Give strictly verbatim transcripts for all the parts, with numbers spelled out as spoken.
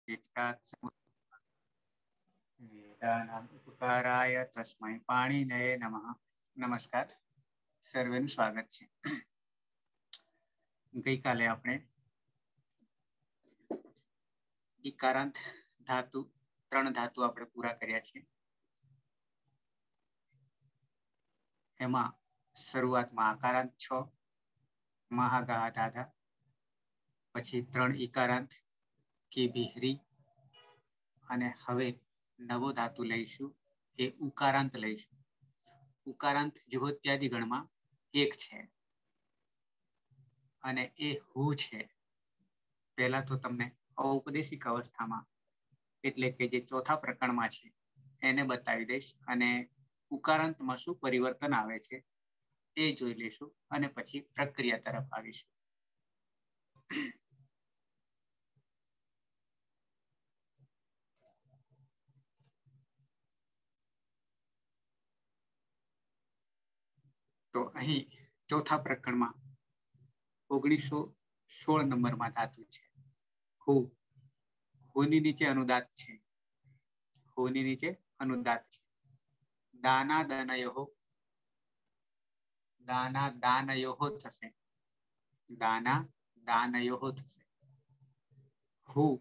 वेदानाम् उपकाराय तस्मै पाणिनये नमः. नमस्कार, સર્વેનું સ્વાગત છે. ગઈકાલે આપણે ઇકારાંત ધાતુ ત્રણ ધાતુ આપણે પૂરા કર્યા છે. એમાં શરૂઆતમાં આકારાંત છ, મહાગા ધાધા, પછી ત્રણ ઇકારાંત કે બિહરી, અને હવે નવો ધાતુ લઈશું એ ઉકારાંત લઈશું. ઉકારાંત જુહોત્યાદિ ગણમાં એક છે અને એ હું છે. પહેલા તો તમને ઔપદેશિક અવસ્થામાં એટલે કે જે ચોથા પ્રકરણમાં છે એને બતાવી દઈશ, અને ઉકારાંતમાં શું પરિવર્તન આવે છે એ જોઈ લઈશું અને પછી પ્રક્રિયા તરફ આવીશું. તો અહીં ચોથા પ્રકરણમાં ઓગણીસો સોળ નંબરમાં ધાતુ છે હું. હુની નીચે અનુદાત છે. હુની નીચે અનુદાત છે. દાના દાનયો, દાના દાનયો થશે. દાના દાનયો થશે. હું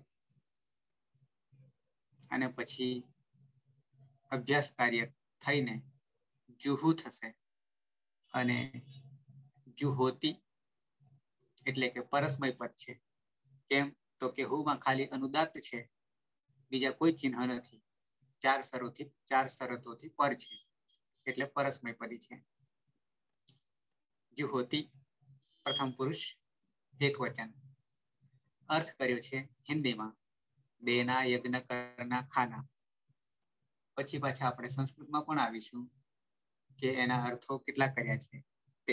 અને પછી અભ્યાસ કાર્ય થઈને જુહુ થશે અને જુહોતી એટલે કે પરસ્મય પદ છે. કેમ તો કે હુમાં ખાલી અનુદાત છે, બીજા કોઈ ચિહ્ન નથી. ચાર શરતોથી ચાર શરતોથી પર છે એટલે પરસ્મય પદી છે. જુહોતી પ્રથમ પુરુષ એક વચન. અર્થ કર્યો છે હિન્દીમાં દેના યજ્ઞ કરના ખાના. પછી પાછા આપણે સંસ્કૃતમાં પણ આવીશું કે એના અર્થો કેટલા કર્યા છે તે.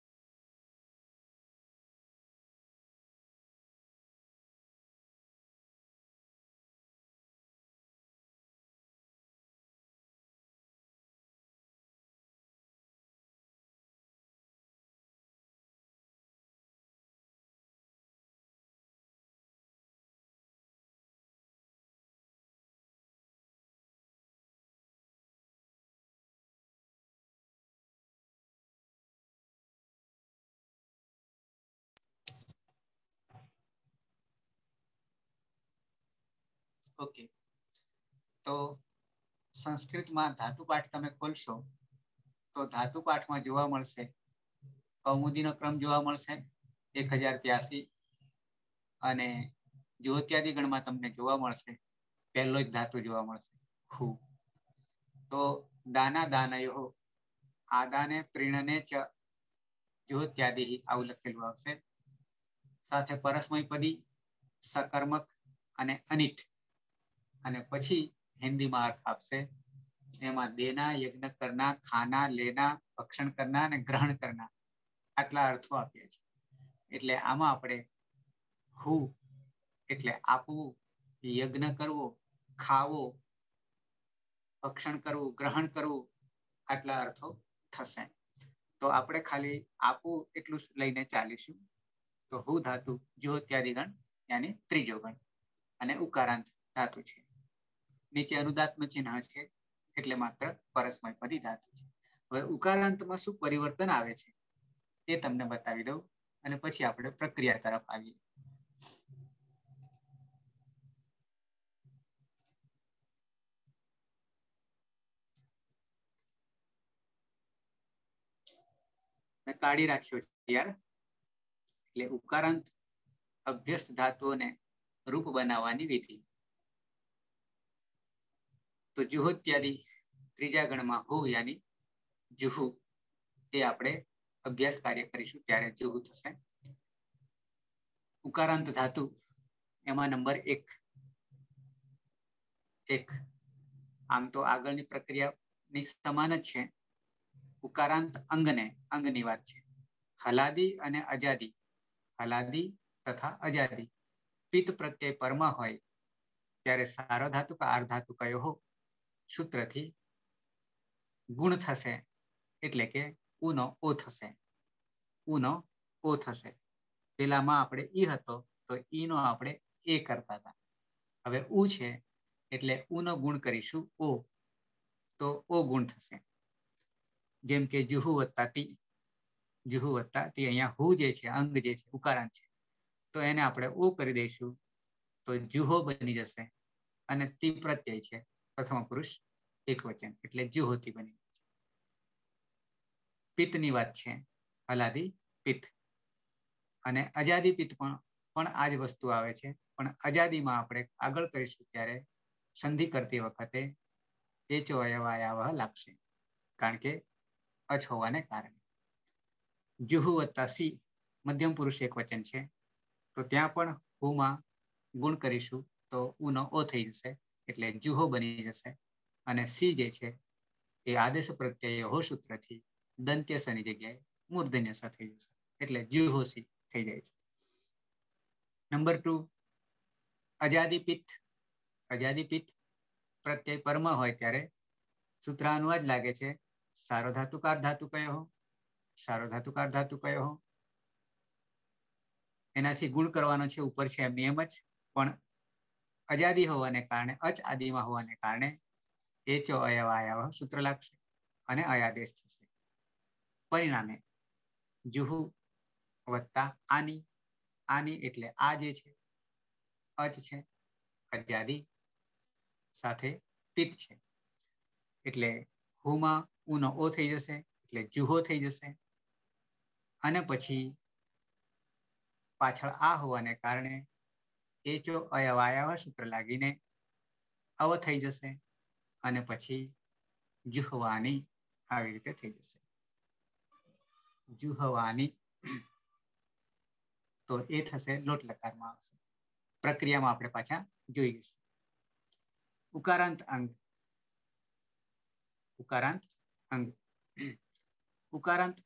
ઓકે, તો સંસ્કૃતમાં ધાતુ પાઠ તમે ખોલશો તો ધાતુ પાઠમાં જોવા મળશે કૌમુદીનો ક્રમ જોવા મળશે એક હજાર ત્યાસી, અને જ્યોત્યાદિ ગણમાં તમને જોવા મળશે પહેલો જ ધાતુ જોવા મળશે હું. તો દાના દાનયો, આદાને પ્રીણને ચ જ્યોત્યાદિ આવું લખેલું આવશે. સાથે પરસ્મય પદી, સકર્મક અને અનિટ, અને પછી હિન્દીમાં અર્થ આપશે. એમાં દેના, યજ્ઞ કરના, ખાના, લેના, ભક્ષણ કરના અને ગ્રહણ કરના, આટલા અર્થો આપ્યા છે. એટલે આમાં આપણે હું એટલે આપવું, યજ્ઞ કરવો, ખાવો, ભક્ષણ કરવું, ગ્રહણ કરવું, આટલા અર્થો થશે. તો આપણે ખાલી આપવું એટલું લઈને ચાલીશું. તો હું ધાતુ જ્યોત્યાદિ ગણ યાની ત્રીજો ગણ અને ઉકારાંત ધાતુ છે. નીચે અનુદાત્મ ચિહ્ન છે એટલે માત્ર પરસ્મય પદી ધાતુ છે. હવે ઉકારાંતમાં શું પરિવર્તન આવે છે એ તમને બતાવી દઉં અને પછી આપણે પ્રક્રિયા તરફ આવીએ. મેં કાઢી રાખ્યો છે યાર. એટલે ઉકારાંત અભ્યસ્ત ધાતુઓને રૂપ બનાવવાની વિધિ. તો જુહોત્યાદિ ત્રીજા ગણમાં હુ યાની જુહુ એ આપણે અભ્યાસ કાર્ય કરીશું ત્યારે જુહુ થશે. ઉકારાંત ધાતુ એમાં નંબર એક. એક આમ તો આગળની પ્રક્રિયાની સમાન જ છે. ઉકારાંત અંગને અંગની વાત છે. હલાદી અને અજાદી, હલાદી તથા અજાદી પિત્ત પ્રત્યય પરમા હોય ત્યારે સારો ધાતુ કે આર ધાતુ કયો હો સૂત્રથી ગુણ થશે એટલે કે ઉનો ઓ થશે. ઉનો ઓ થશે. પેલામાં આપણે ઈ હતો તો ઈ નો આપણે એ કરતા હતા. હવે ઉ છે એટલે ઉનો ગુણ કરીશું ઓ, તો ઓ ગુણ થશે. જેમ કે જુહુ વત્તા તી, જુહુ વત્તા તી, અહીંયા હુ જે છે અંગ જે છે ઉકારાંત છે, તો એને આપણે ઉ કરી દઈશું તો જુહો બની જશે. અને તી પ્રત્યય છે, પ્રથમ પુરુષ એક વચન, એટલે જુહોતી બની. પિત્તની વાત છે, હલાદી પિત્ત. અને અજાદી પિત્ત પણ પણ આ જ વસ્તુ આવે છે, પણ અજાદીમાં આપણે આગળ કરીશું ત્યારે સંધિ કરતી વખતે એચો અયવાયાવહ લાગશે, કારણ કે અચ હોવાને કારણે. જુહુ વત્તા સી મધ્યમ પુરુષ એક વચન છે, તો ત્યાં પણ હુમાં ગુણ કરીશું તો ઉનો ઓ થઈ જશે, એટલે જુહો બની જશે. અને સી જે છે એ આદેશ પ્રત્યય હો સૂત્રથી દંત્ય સની જગ્યાએ મૂર્ધન્ય સ થઈ જશે, એટલે જુહોસી થઈ જાય છે. નંબર ટુ, અજાદી પિત્ત. અજાદી પિત્ત પ્રત્યય પરમાં હોય ત્યારે સૂત્ર અનુવાદ લાગે છે સારો ધાતુકાર ધાતુ કયો, સારો ધાતુકાર ધાતુ કયો. એનાથી ગુણ કરવાનો છે, ઉપર છે એમની એમ જ, પણ અજાદી હોવાને કારણે અચ આદિમાં હોવાને કારણે એચો અયવાયાવહ સૂત્ર લાગશે અને અયાદેશ થશે. પરિણામે જુહુ વત્તા આની, આની એટલે આ જે છે અચ છે, અજાદી સાથે પિત્ત છે, એટલે હુમાં ઉનો ઓ થઈ જશે, એટલે જુહો થઈ જશે. અને પછી પાછળ આ હોવાને કારણે એચો અયવાયાવહ સૂત્ર લાગીને અવ થઈ જશે, અને પછી જુહવાની આવી રીતે થઈ જશે. જુહવાની, તો એ થશે લોટ લકારમાં આવશે. પ્રક્રિયામાં આપણે પાછા જોઈશું. ઉકારાંત અંગ. ઉકારાંત અંગ. ઉકારાંત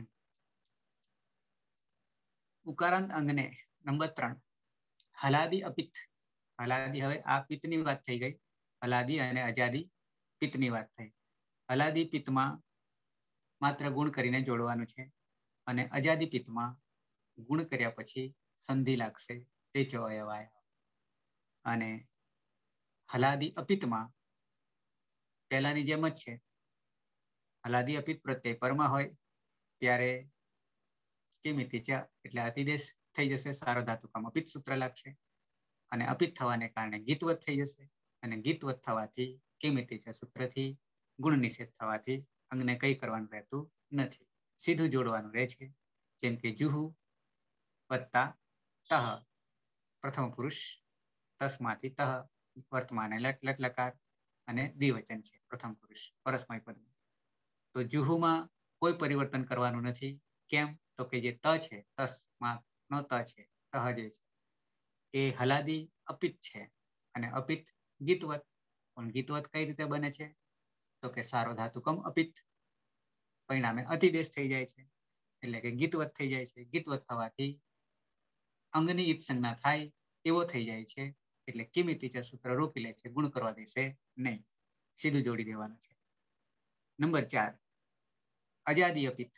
ઉકારાંત અંગને નંબર ત્રણ, હલાદી અપિત્ત. હલાદી, હવે આ પિત્તની વાત થઈ ગઈ, હલાદી અને અજાદી પિત્તની વાત થઈ. હલાદી પિત્તમાં માત્ર ગુણ કરીને જોડવાનું છે, અને અજાદી પિત્તમાં ગુણ કર્યા પછી સંધિ લાગશે, એચો અયવાયાવહ. અને હલાદી અપિત્તમાં પહેલાની જેમ જ છે, હલાદી અપિત્ત પ્રત્યય પરમાં હોય ત્યારે કિમિતિ ચ એટલે અતિદેશ થઈ જશે, સારો ધાતુકામાં પિત્ત સૂત્ર લાગશે. અને અપિત્ત થવાને કારણે ગીતવત થઈ જશે, અને ગીતવત થવાથી કિમિતિ ચ સૂત્રથી ગુણ નિષેધ થવાથી અંગને કઈ કરવાનું રહેતું નથી, સીધું જોડવાનું રહે છે. જેમ કે જુહુ વત્તા તહ, પ્રથમ પુરુષ તસમાંથી તહ, વર્તમાન લટ લટ લકાર અને દ્વિવચન છે, પ્રથમ પુરુષ પરસ્મય પદ. તો જુહુમાં કોઈ પરિવર્તન કરવાનું નથી. કેમ? તો કે જે ત છે, તસ્માત નો ત છે, તહ જે છે એ હલાદી અપિત્ત છે, અને અપિત્ત ગીતવત. પણ ગીતવત કઈ રીતે બને છે? તો કે સારો ધાતુકમ અપિત્ત, પરિણામે અતિદેશ થઈ જાય છે, એટલે કે ગીતવત થઈ જાય છે. ગીતવત થવાથી અંગની ઈત સંજ્ઞા થાય એવો થઈ જાય છે, એટલે કિમિતિ ચ સૂત્ર રોકી લે છે, ગુણ કરવા દેશે નહીં, સીધું જોડી દેવાનું છે. નંબર ચાર, અજાદી અપિત્ત.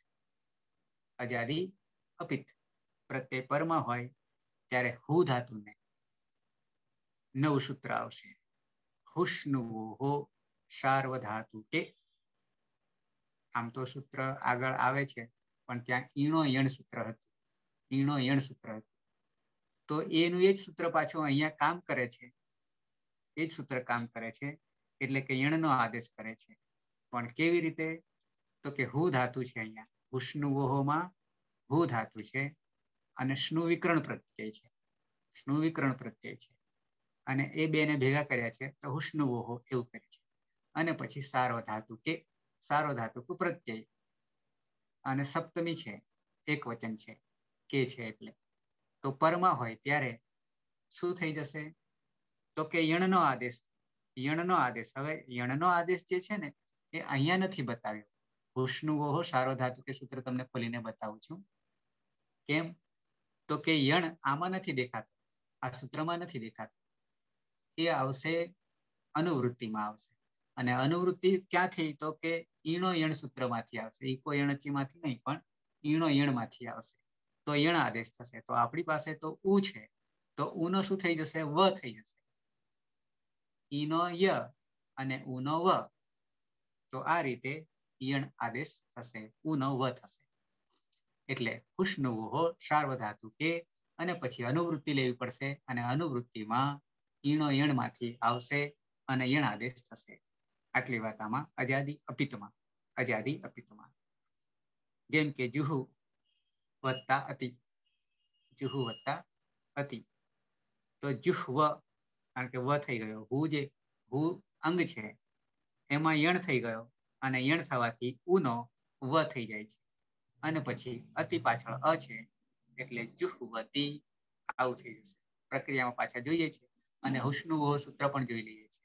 અજાદી અપિત્ત પ્રત્યય પરમાં હોય ત્યારે હુ ધાતુને નવું સૂત્ર આવશે, હુષ્ણુવોહો સાર્વધાતુ કે. આમ તો સૂત્ર આગળ આવે છે, પણ ત્યાં ઈણો યણ સૂત્ર હતું, ઈણો યણ સૂત્ર હતું, તો એનું એ જ સૂત્ર પાછું અહીંયા કામ કરે છે. એ જ સૂત્ર કામ કરે છે, એટલે કે યણનો આદેશ કરે છે. પણ કેવી રીતે? તો કે હુ ધાતુ છે, અહીંયા હુષ્ણુવોહોમાં હુ ધાતુ છે, અને સ્નુ વિકરણ પ્રત્યય છે, સ્નુ વિકરણ પ્રત્યય છે, અને એ બેને ભેગા કર્યા છે તો હુષ્ણુવોહો એવું કરે છે. અને પછી સારો ધાતુ કે, સારો ધાતુ પ્રત્યય, અને સપ્તમી છે, એક વચન છે, કે છે એટલે. તો પરમાં હોય ત્યારે શું થઈ જશે? તો કે યણનો આદેશ, યણનો આદેશ. હવે યણનો આદેશ જે છે ને એ અહીંયા નથી બતાવ્યો. હુષ્ણુવોહો સારો ધાતુ કે સૂત્ર તમને ખોલીને બતાવું છું. કેમ? તો કે યણ આમાં નથી દેખાતો, આ સૂત્રમાં નથી દેખાતો. એ આવશે અનુવૃત્તિમાં આવશે, અને અનુવૃત્તિ ક્યાંથી? તો કે ઈણો યણ સૂત્રમાંથી આવશે, ઈકો યણચી માંથી નહીં, પણ ઈણો યણ માંથી આવશે. તો યણ આદેશ થશે. તો આપણી પાસે તો ઉ છે, તો ઉ નો શું થઈ જશે? વ થઈ જશે. ઈનો ય અને ઉનો વ. તો આ રીતે યણ આદેશ થશે, ઉનો વ થશે. એટલે હુષ્ણુવોહો સાર્વધાતુ કે અને પછી અનુવૃત્તિ લેવી પડશે અને અનુવૃત્તિમાં ઈણો યણમાંથી આવશે અને યણ આદેશ થશે. આટલી વાત આમાં અજાદી અપિતમાં અજાદી અપિતમાં. જેમ કે જુહુ વત્તા અતિ, જુહુ વત્તા અતિ. તો જુહ વ, કારણ કે વ થઈ ગયો, હું જે હું અંગ છે એમાં યણ થઈ ગયો અને યણ થવાથી ઉનો વ થઈ જાય છે. અને પછી અતિ પાછળ અ છે એટલે જુહવતી આવું થઈ જશે. પ્રક્રિયામાં પાછા જોઈએ છે અને હુષ્ણુ સૂત્ર પણ જોઈ લઈએ છીએ.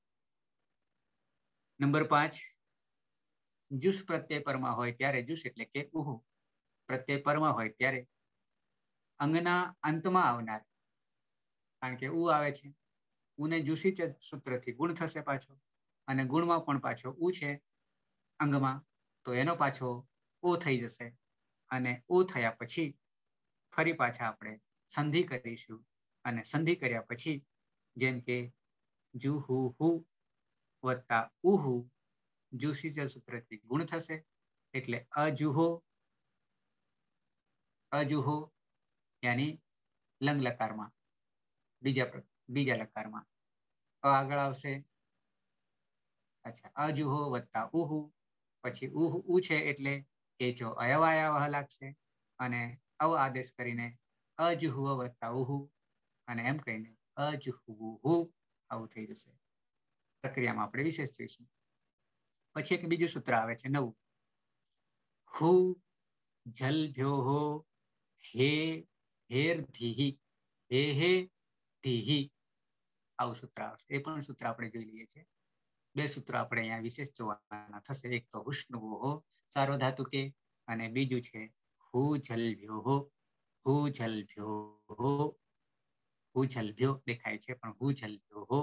નંબર પાંચ, જુસ પ્રત્યય પરમાં હોય ત્યારે જુસ એટલે કે ઉહુ પ્રત્યય પરમાં હોય ત્યારે અંગના અંતમાં આવનાર, કારણ કે ઉ આવે છે, ઉને જુસી સૂત્રથી ગુણ થશે પાછો અને ગુણમાં પણ પાછો ઉ છે અંગમાં, તો એનો પાછો ઓ થઈ જશે અને ઓ થયા પછી ફરી પાછા આપણે સંધિ કરીશું અને સંધિ કર્યા પછી જેમ કે જુ હુ હુ વત્તા ઉહુ જુસી સૂત્રથી ગુણ થશે એટલે અજુહો, અજુહો યાની લંગ લકારમાં બીજા બીજા લકારમાં અ આગળ આવશે. અચ્છા, અજુહો વત્તા ઉહુ, પછી ઉહુ ઉ છે એટલે એ જો અયવાયા લાગશે અને અવ આદેશ કરીને અજુહુ વત્તા ઉહુ અને એમ કહીને અજુહુ આવું થઈ જશે. પ્રક્રિયામાં આપણે વિશેષ જોઈશું. પછી એક બીજું સૂત્ર આવે છે નવું, હુ જલ ભ્યો હો હે હેર ધીહી, હે હે ધીહી આવું સૂત્ર આવશે. એ પણ સૂત્ર આપણે જોઈ લઈએ છીએ. બે સૂત્રો આપણે અહીંયા વિશેષ જોવાના થશે. એક તો હુષ્ણુવોહો સાર્વધાતુ કે અને બીજું છે હુ જલ ભ્યો હો, હુ જલ ભ્યો હો, હુ જલ ભ્યો દેખાય છે પણ હુ જલ ભ્યો હો.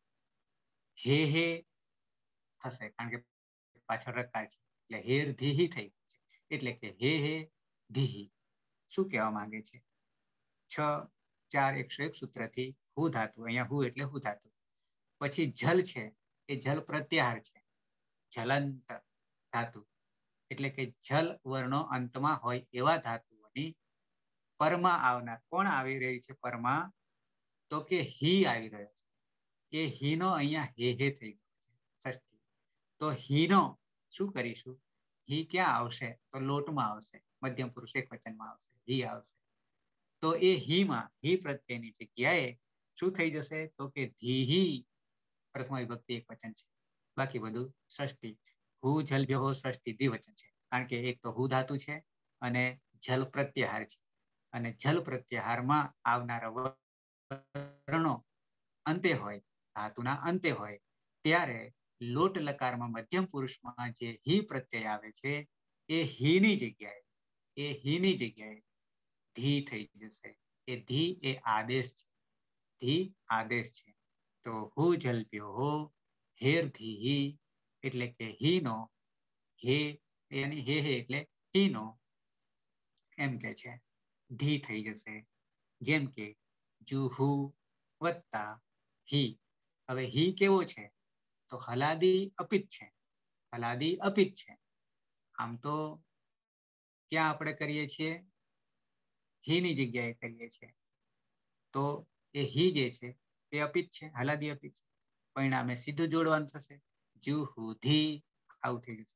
હે હે થશે કારણ કે પાછળ રકાર છે એટલે હેર ધીહી થઈ છે એટલે કે હે હે ધીહી. શું કહેવા માંગે છે? છ ચાર એકસો એક સૂત્રથી હુ ધાતુ, અહીંયા હુ એટલે હુ ધાતુ. પછી જલ છે એ જલ પ્રત્યાહાર છે, જલંત ધાતુ એટલે કે જલ વર્ણો અંતમાં હોય એવા ધાતુઓની પરમાં આવનાર. કોણ આવી રહી છે પરમાં? તો કે હી આવી રહ્યો છે. એ હી નો અહીંયા હે હે થઈ ગયો છે. તો હી નો શું કરીશું? હી ક્યાં આવશે? તો લોટમાં આવશે, મધ્યમ પુરુષ એક વચનમાં આવશે, હી આવશે. તો એ હી માં હી પ્રત્યેની જગ્યાએ શું થઈ જશે? તો કે ધીહી પ્રથમા વિભક્તિ એક વચન છે, બાકી બધું ષષ્ઠી. હુ જલ ભ્યો હો ષષ્ઠી દ્વિવચન છે, કારણ કે એક તો હુ ધાતુ છે અને જલ પ્રત્યાહાર છે અને જલ પ્રત્યાહારમાં આવનારા વર્ણો અંતે હોય, ધાતુના અંતે હોય ત્યારે લોટ લકારમાં મધ્યમ પુરુષમાં જે હી પ્રત્યય આવે છે એ હી ની જગ્યાએ એ હી ની જગ્યાએ ધી થઈ જશે. એ ધી એ આદેશ છે, ધી આદેશ છે. તો હુ જલ ભ્યો હો હેર ધીહી એટલે કે હી નો હે એની હે હે એટલે હી નો એમ કે છે ધી થઈ જશે. જેમ કે જુહુ વત્તા હી. હવે હી કેવો છે? તો હલાદી અપિત છે, હલાદી અપિત છે. આમ તો ક્યાં આપણે કરીએ છીએ? હી ની જગ્યાએ કરીએ છીએ. તો એ હી જે છે એ અપિત છે, હલાદી અપિત છે. પરિણામે સીધું જોડવાનું થશે, જુહુ ધી આવું થઈ જશે.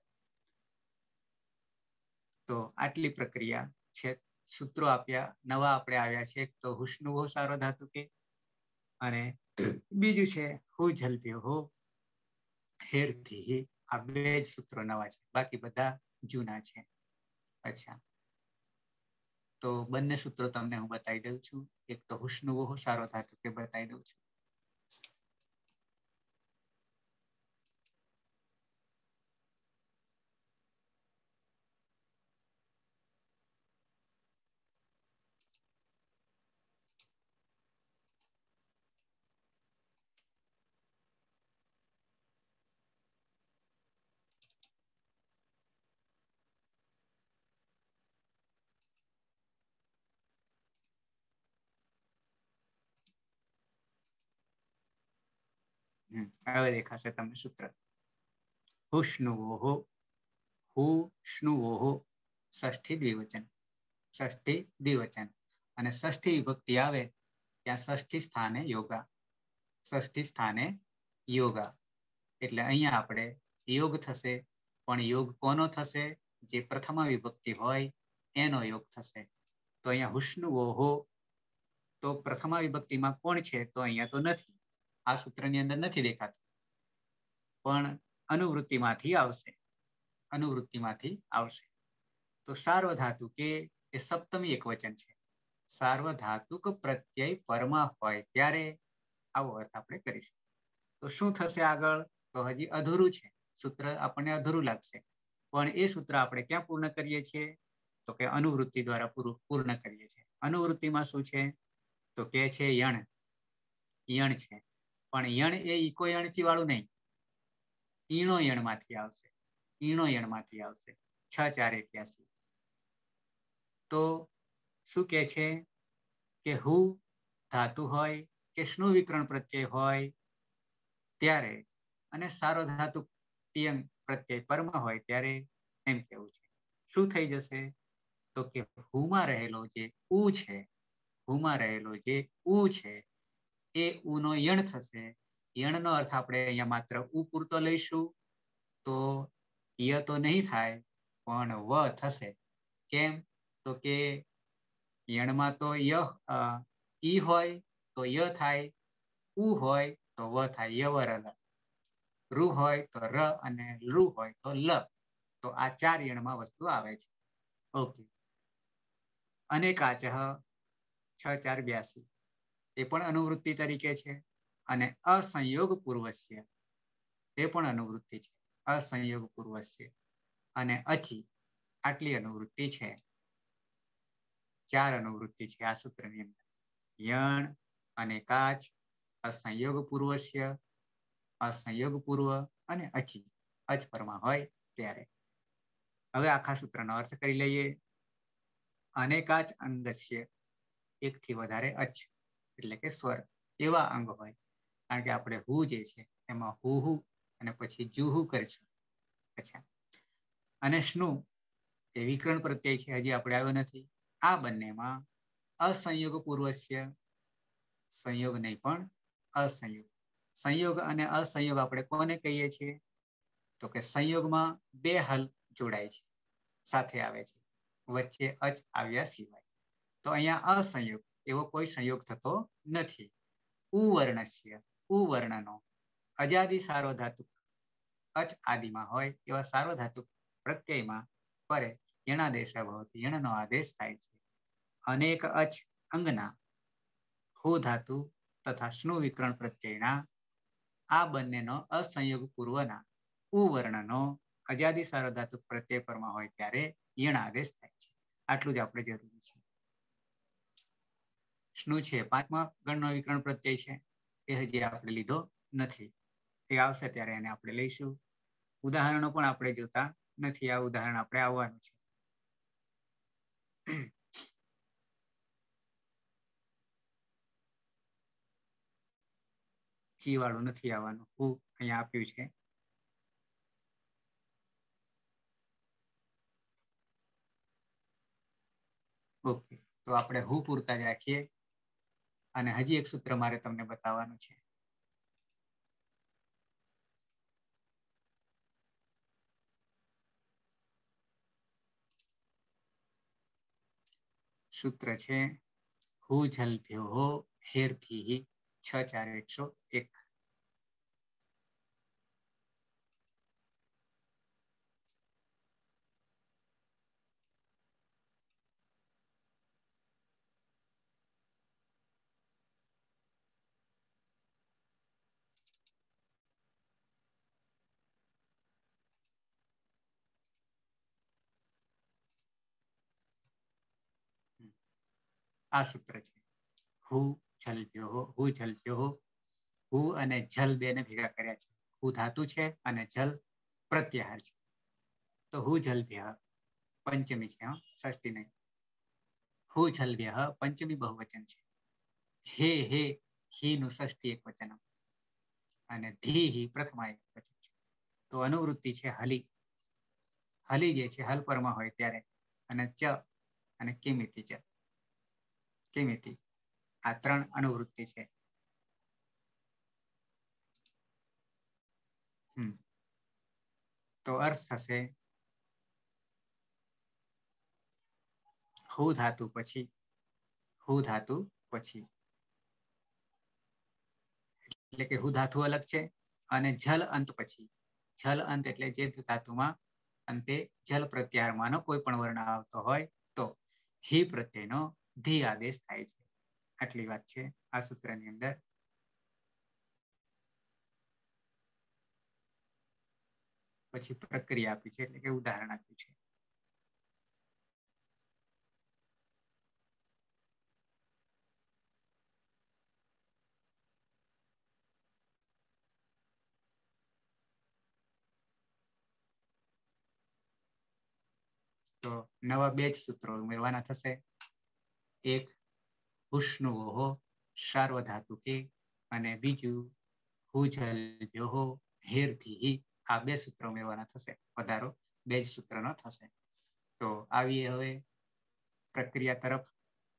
તો આટલી પ્રક્રિયા છે. સૂત્રો આપ્યા, નવા આપણે આવ્યા છે. એક તો હુષ્ણુહો સાર્વધાતુ કે અને બીજું છે હુ જલ ભ્યો હો હેર ધીહી. આ બે જ સૂત્રો નવા છે, બાકી બધા જૂના છે. અચ્છા, તો બંને સૂત્રો તમને હું બતાવી દઉં છું. એક તો હુષ્ણુવોહો સાર્વધાતુ કે બતાવી દઉં છું. હવે દેખાશે તમને સૂત્ર. હુષ્ણુવોહો, હુષ્ણુવોહો ષષ્ઠી દ્વિવચન, ષષ્ઠી દ્વિવચન અને ષષ્ઠી વિભક્તિ આવે ત્યાં ષષ્ઠી સ્થાને યોગા, ષષ્ઠી સ્થાને યોગા. એટલે અહીંયા આપણે યોગ થશે, પણ યોગ કોનો થશે? જે પ્રથમા વિભક્તિ હોય એનો યોગ થશે. તો અહીંયા હુષ્ણુવોહો તો પ્રથમા વિભક્તિમાં કોણ છે? તો અહીંયા તો નથી, આ સૂત્રની અંદર નથી દેખાતું, પણ અનુવૃત્તિમાંથી આવશે, અનુવૃત્તિમાંથી આવશે. તો સાર્વધાતુ કે એ સપ્તમી એક વચન છે. સાર્વધાતુક પ્રત્યય પરમાં હોય ત્યારે આવો અર્થ આપણે કરીશું. તો શું થશે આગળ? તો હજી અધૂરું છે સૂત્ર, આપણને અધૂરું લાગશે, પણ એ સૂત્ર આપણે ક્યાં પૂર્ણ કરીએ છીએ? તો કે અનુવૃત્તિ દ્વારા પૂરું પૂર્ણ કરીએ છીએ. અનુવૃત્તિમાં શું છે? તો કે છે યણ, યણ છે, પણ યણ એ ઈકો યણચી વાળું નહીં, ઈણો યણમાંથી આવશે, ઈણો યણમાંથી આવશે. છ ચાર એક્યાસી. તો શું કે છે કે હું ધાતુ હોય કે સ્નુ વિકરણ પ્રત્યય હોય ત્યારે અને સારો ધાતુ તિયંગ પ્રત્યય પરમાં હોય ત્યારે એમ કેવું છે. શું થઈ જશે? તો કે હુમાં રહેલો જે ઉ છે, હુમાં રહેલો જે ઉ છે એ ઉનો યણ થશે. યણનો અર્થ આપણે અહીંયા માત્ર ઉ પૂરતો લઈશું તો ય તો નહીં થાય, પણ વ થશે. કેમ? તો કે યણમાં તો ય ઈ હોય તો ય થાય, ઉ હોય તો વ થાય, યવર અલ. રૂ હોય તો ર અને લૃ હોય તો લ. તો આ ચાર યણમાં વસ્તુ આવે છે. ઓકે. અનેકાચઃ છ ચાર બ્યાસી એ પણ અનુવૃત્તિ તરીકે છે. અને અસંયોગ પૂર્વસ્ય એ પણ અનુવૃત્તિ છે, અસંયોગ પૂર્વસ્ય. અને અચી આટલી અનુવૃત્તિ છે. ચાર અનુવૃત્તિ છે આ સૂત્રની અંદર. યણ અને કાચ, અસંયોગ પૂર્વસ્ય, અસંયોગ પૂર્વ અને અચી, અચ પરમાં હોય ત્યારે. હવે આખા સૂત્રનો અર્થ કરી લઈએ. અનેકાચ અંગસ્ય, એકથી વધારે અચ એટલે કે સ્વર એવા અંગ હોય. કારણ કે આપણે હુ જે છે એમાં હુ હુ અને પછી જુહુ કરીશું. અચ્છા. અને સ્નુ એ વિકરણ પ્રત્યય છે, હજી આપણે આવ્યો નથી. આ બંનેમાં અસંયોગ પૂર્વસ્ય, સંયોગ નહીં પણ અસંયોગ. સંયોગ અને અસંયોગ આપણે કોને કહીએ છીએ? તો કે સંયોગમાં બે હલ જોડાય છે, સાથે આવે છે, વચ્ચે અચ આવ્યા સિવાય. તો અહીંયા અસંયોગ એવો કોઈ સંયોગ થતો નથી. ઉવર્ણસ્ય, ઉવર્ણનો અજાદી સાર્વધાતુક અચ આદિમાં હોય એવા સાર્વધાતુક પ્રત્યયમાં પરે યણાદેશ ભવતી, યણનો આદેશ થાય છે. અનેક અચ અંગના હુ ધાતુ તથા સ્નુ વિકરણ પ્રત્યયના આ બંનેનો અસંયોગ પૂર્વના ઉવર્ણનો અજાદી સાર્વધાતુક પ્રત્યય પરમાં હોય ત્યારે યણ આદેશ થાય છે. આટલું જ આપણે જરૂરી છે. સ્નુ છે પાંચમા ગણનો વિકરણ પ્રત્યય છે, એ હજી આપણે લીધો નથી. એ આવશે ત્યારે એને આપણે લઈશું. ઉદાહરણો પણ આપણે જોતા નથી, આ ઉદાહરણ આપણે આવવાનું છે. ચી વાળું નથી આવવાનું, હું અહીંયા આપ્યું છે. ઓકે, તો આપણે હું પૂરતા જ રાખીએ. અને હજી એક સૂત્ર મારે તમને બતાવવાનું છે. સૂત્ર છે હું જલભ્યો હેરથી છ ચાર એકસો એક. આ સૂત્ર છે હું જલભ્યો, હું જલભ્યો. હું અને જલ બેને ભેગા કર્યા છે. હું ધાતુ છે અને જલ પ્રત્યાહાર છે. તો હું જલભ્ય પંચમી છે, ષષ્ઠી નહીં. હું જલભ્ય પંચમી બહુવચન છે. હે હે હી નું ષષ્ઠી એક વચન. અને ધી પ્રથમા એકવચન છે. તો અનુવૃત્તિ છે હલી. હલી જે છે હલ પરમાં હોય ત્યારે, અને ચ અને કિમિતિ ચ કિમિતિ આ ત્રણ અનુવૃત્તિ છે. હમ તો અર્થ થશે હું ધાતુ પછી, હું ધાતુ પછી. એટલે કે હું ધાતુ અલગ છે, અને જલ અંત પછી. જલ અંત એટલે જે ધાતુમાં અંતે જલ પ્રત્યાહારમાંનો કોઈ પણ વર્ણ આવતો હોય તો હી પ્રત્યેનો ધી આદેશ થાય છે. આટલી વાત છે આ સૂત્રની અંદર. પછી પ્રક્રિયા આપી છે, એટલે કે ઉદાહરણ આપ્યું છે. તો નવા બે જ સૂત્રો ઉમેરવાના થશે. એક ઉષ્ણુહો સાર્વધાતુ કે, અને બીજું ભૂજલ હેરથી આ બે સૂત્રો ઉમેરવાના થશે. વધારો બે જ સૂત્રનો થશે. તો આવીએ હવે પ્રક્રિયા તરફ.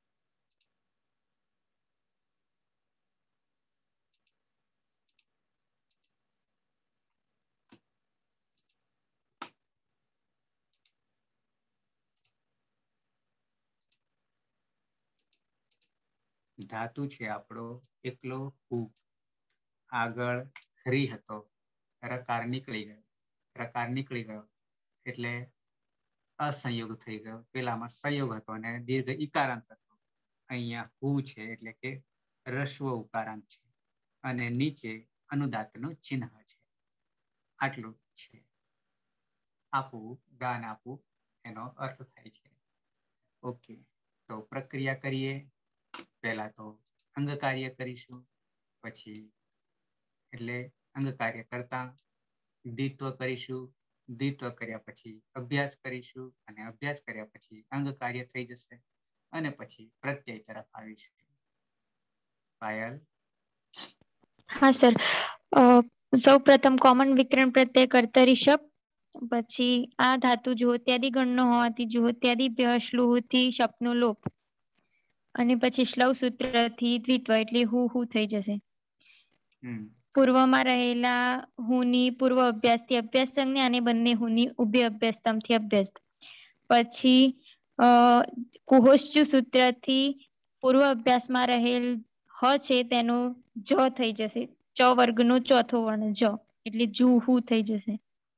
ધાતુ છે આપણો એકલો હું. આગળ હરી હતો, રકાર નીકળી ગયો. રકાર નીકળી ગયો એટલે અસંયોગ થઈ ગયો. પેલામાં સંયોગ હતો અને દીર્ઘ ઈકારાંત હતો. અહિયાં હું છે એટલે કે રસ્વ ઉકારાંત છે. અને નીચે અનુદાતનું ચિહ્ન છે. આટલું છે. આપવું, દાન આપવું એનો અર્થ થાય છે. ઓકે, તો પ્રક્રિયા કરીએ. પેલા તો અંગ કાર્ય કરીશું, પછી એટલે અંગ કાર્ય કરતા દ્વિત્વ કરીશું. દ્વિત્વ કર્યા પછી અભ્યાસ કરીશું, અને અભ્યાસ કર્યા પછી અંગ કાર્ય થઈ જશે. અને પછી પ્રત્યય તરફ આવીશું. પાયલ. હા સર, સૌ પ્રથમ કોમન વિકરણ પ્રત્યય કર્તરી શબ્દ. પછી આ ધાતુ જુઓ ત્યાદી ગણનો હોવાથી જુઓ ત્યાદી ભ્યશલુથી શબ્દનો લોપ. અને પછી શ્લવ સૂત્ર થી દ્વિત્વ એટલે હું હું થઈ જશે. હમ. પૂર્વમાં રહેલા હુની પૂર્વ અભ્યાસ થી અભ્યાસ સંજ્ઞા અને બંને હુની ઉભય અભ્યાસ તમથી અભ્યસ્ત. પછી અ કુહોશ્ચુ સૂત્રથી પૂર્વ અભ્યાસમાં રહેલ હ છે તેનું જ થઈ જશે. ચ વર્ગ નો ચોથો વર્ણ જ એટલે જુહુ થઈ જશે.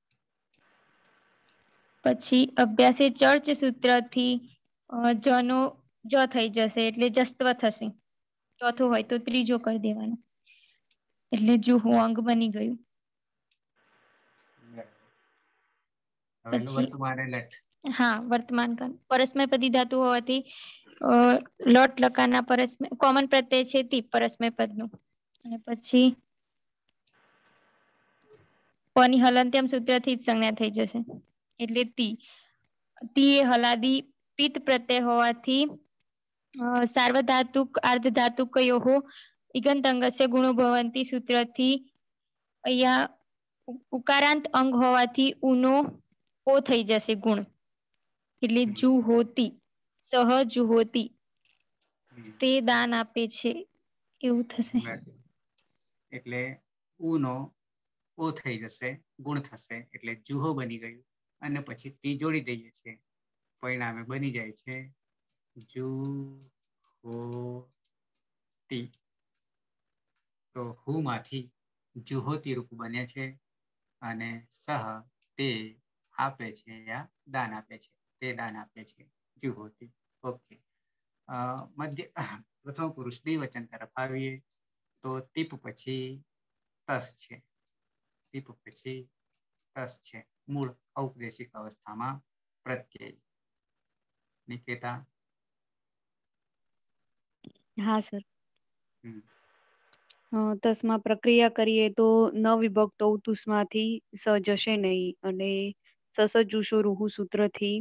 પછી અભ્યાસે ચર્ચ સૂત્રથી અ જનો જ થઈ જશે એટલે જસ્વ થશે. ચોથું હોય તો ત્રીજો કરી દેવાનો. એટલે જુહું અંગ બની ગયું. હવેનું પછી વર્તમાન લટ. હા વર્તમાન કાળ પરસ્મય પદી ધાતુ હોવાથી અ લોટ લકાર ના પરસ્મય કોમન પ્રત્યય છે તી પરસ્મય પદ નું. અને પછી પ ની હલંત્યમ સૂત્ર થી જ સંજ્ઞા થઈ જશે એટલે તી. તી એ હલાદી પિત્ત પ્રત્યય હોવાથી અ સાર્વધાતુક અર્ધ ધાતુકયો ઇગંત અંગસ્ય ગુણો ભવંતી સૂત્રથી અહિયાં ઉકારાંત અંગ હોવાથી ઉનો ઓ થઈ જશે ગુણ. એટલે જુહોતી સહજુહોતી. તે દાન આપે છે એવું થશે. એટલે ઉનો ઓ થઈ જશે ગુણ થશે એટલે જુહો બની ગયું. અને પછી તી જોડી દઈએ છીએ પરિણામે બની જાય છે જુ હો તી. તો હું માંથી જુહોતી રૂપ બને છે. અને સહ તે આપે છે યા દાન આપે છે તે દાન આપે છે જુહોતી. ઓકે. અ મધ્ય પ્રથમ પુરુષ દ્વિવચન તરફ આવીએ. તો ટીપ પછી તસ છે. ટીપ પછી તસ છે મૂળ ઔપદેશિક અવસ્થામાં પ્રત્યય. નિકેતા. હા સર. હમ. હ તસમાં પ્રક્રિયા કરીએ તો ન વિભક્તો તુષ્માંથી સ જશે નહી અને સસજુષો રૂહુ સૂત્રથી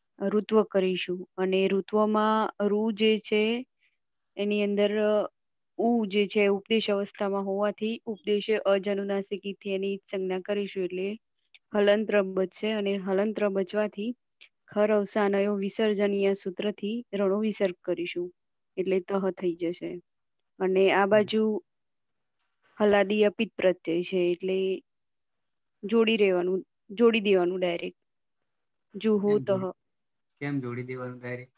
ઋત્વ કરીશું અને ઋત્વમાં રૂ જે છે એની અંદર ઉ જે છે ઉપદેશ અવસ્થામાં હોવાથી ઉપદેશે અજનુનાસિકીથી એની સંજ્ઞા કરીશું એટલે હલંત્ર બચશે અને હલંત્ર બચવાથી ખર અવસાનયો વિસર્જનીય સૂત્રથી રણો વિસર્ગ કરીશું એટલે તહ થઈ જશે. અને આ બાજુ હલાદી અપિત પ્રત્યય છે એટલે જોડી રહેવાનું જોડી દેવાનું ડાયરેક્ટ જુહો કેમ તહ. જોડી કેમ જોડી દેવાનું ડાયરેક્ટ?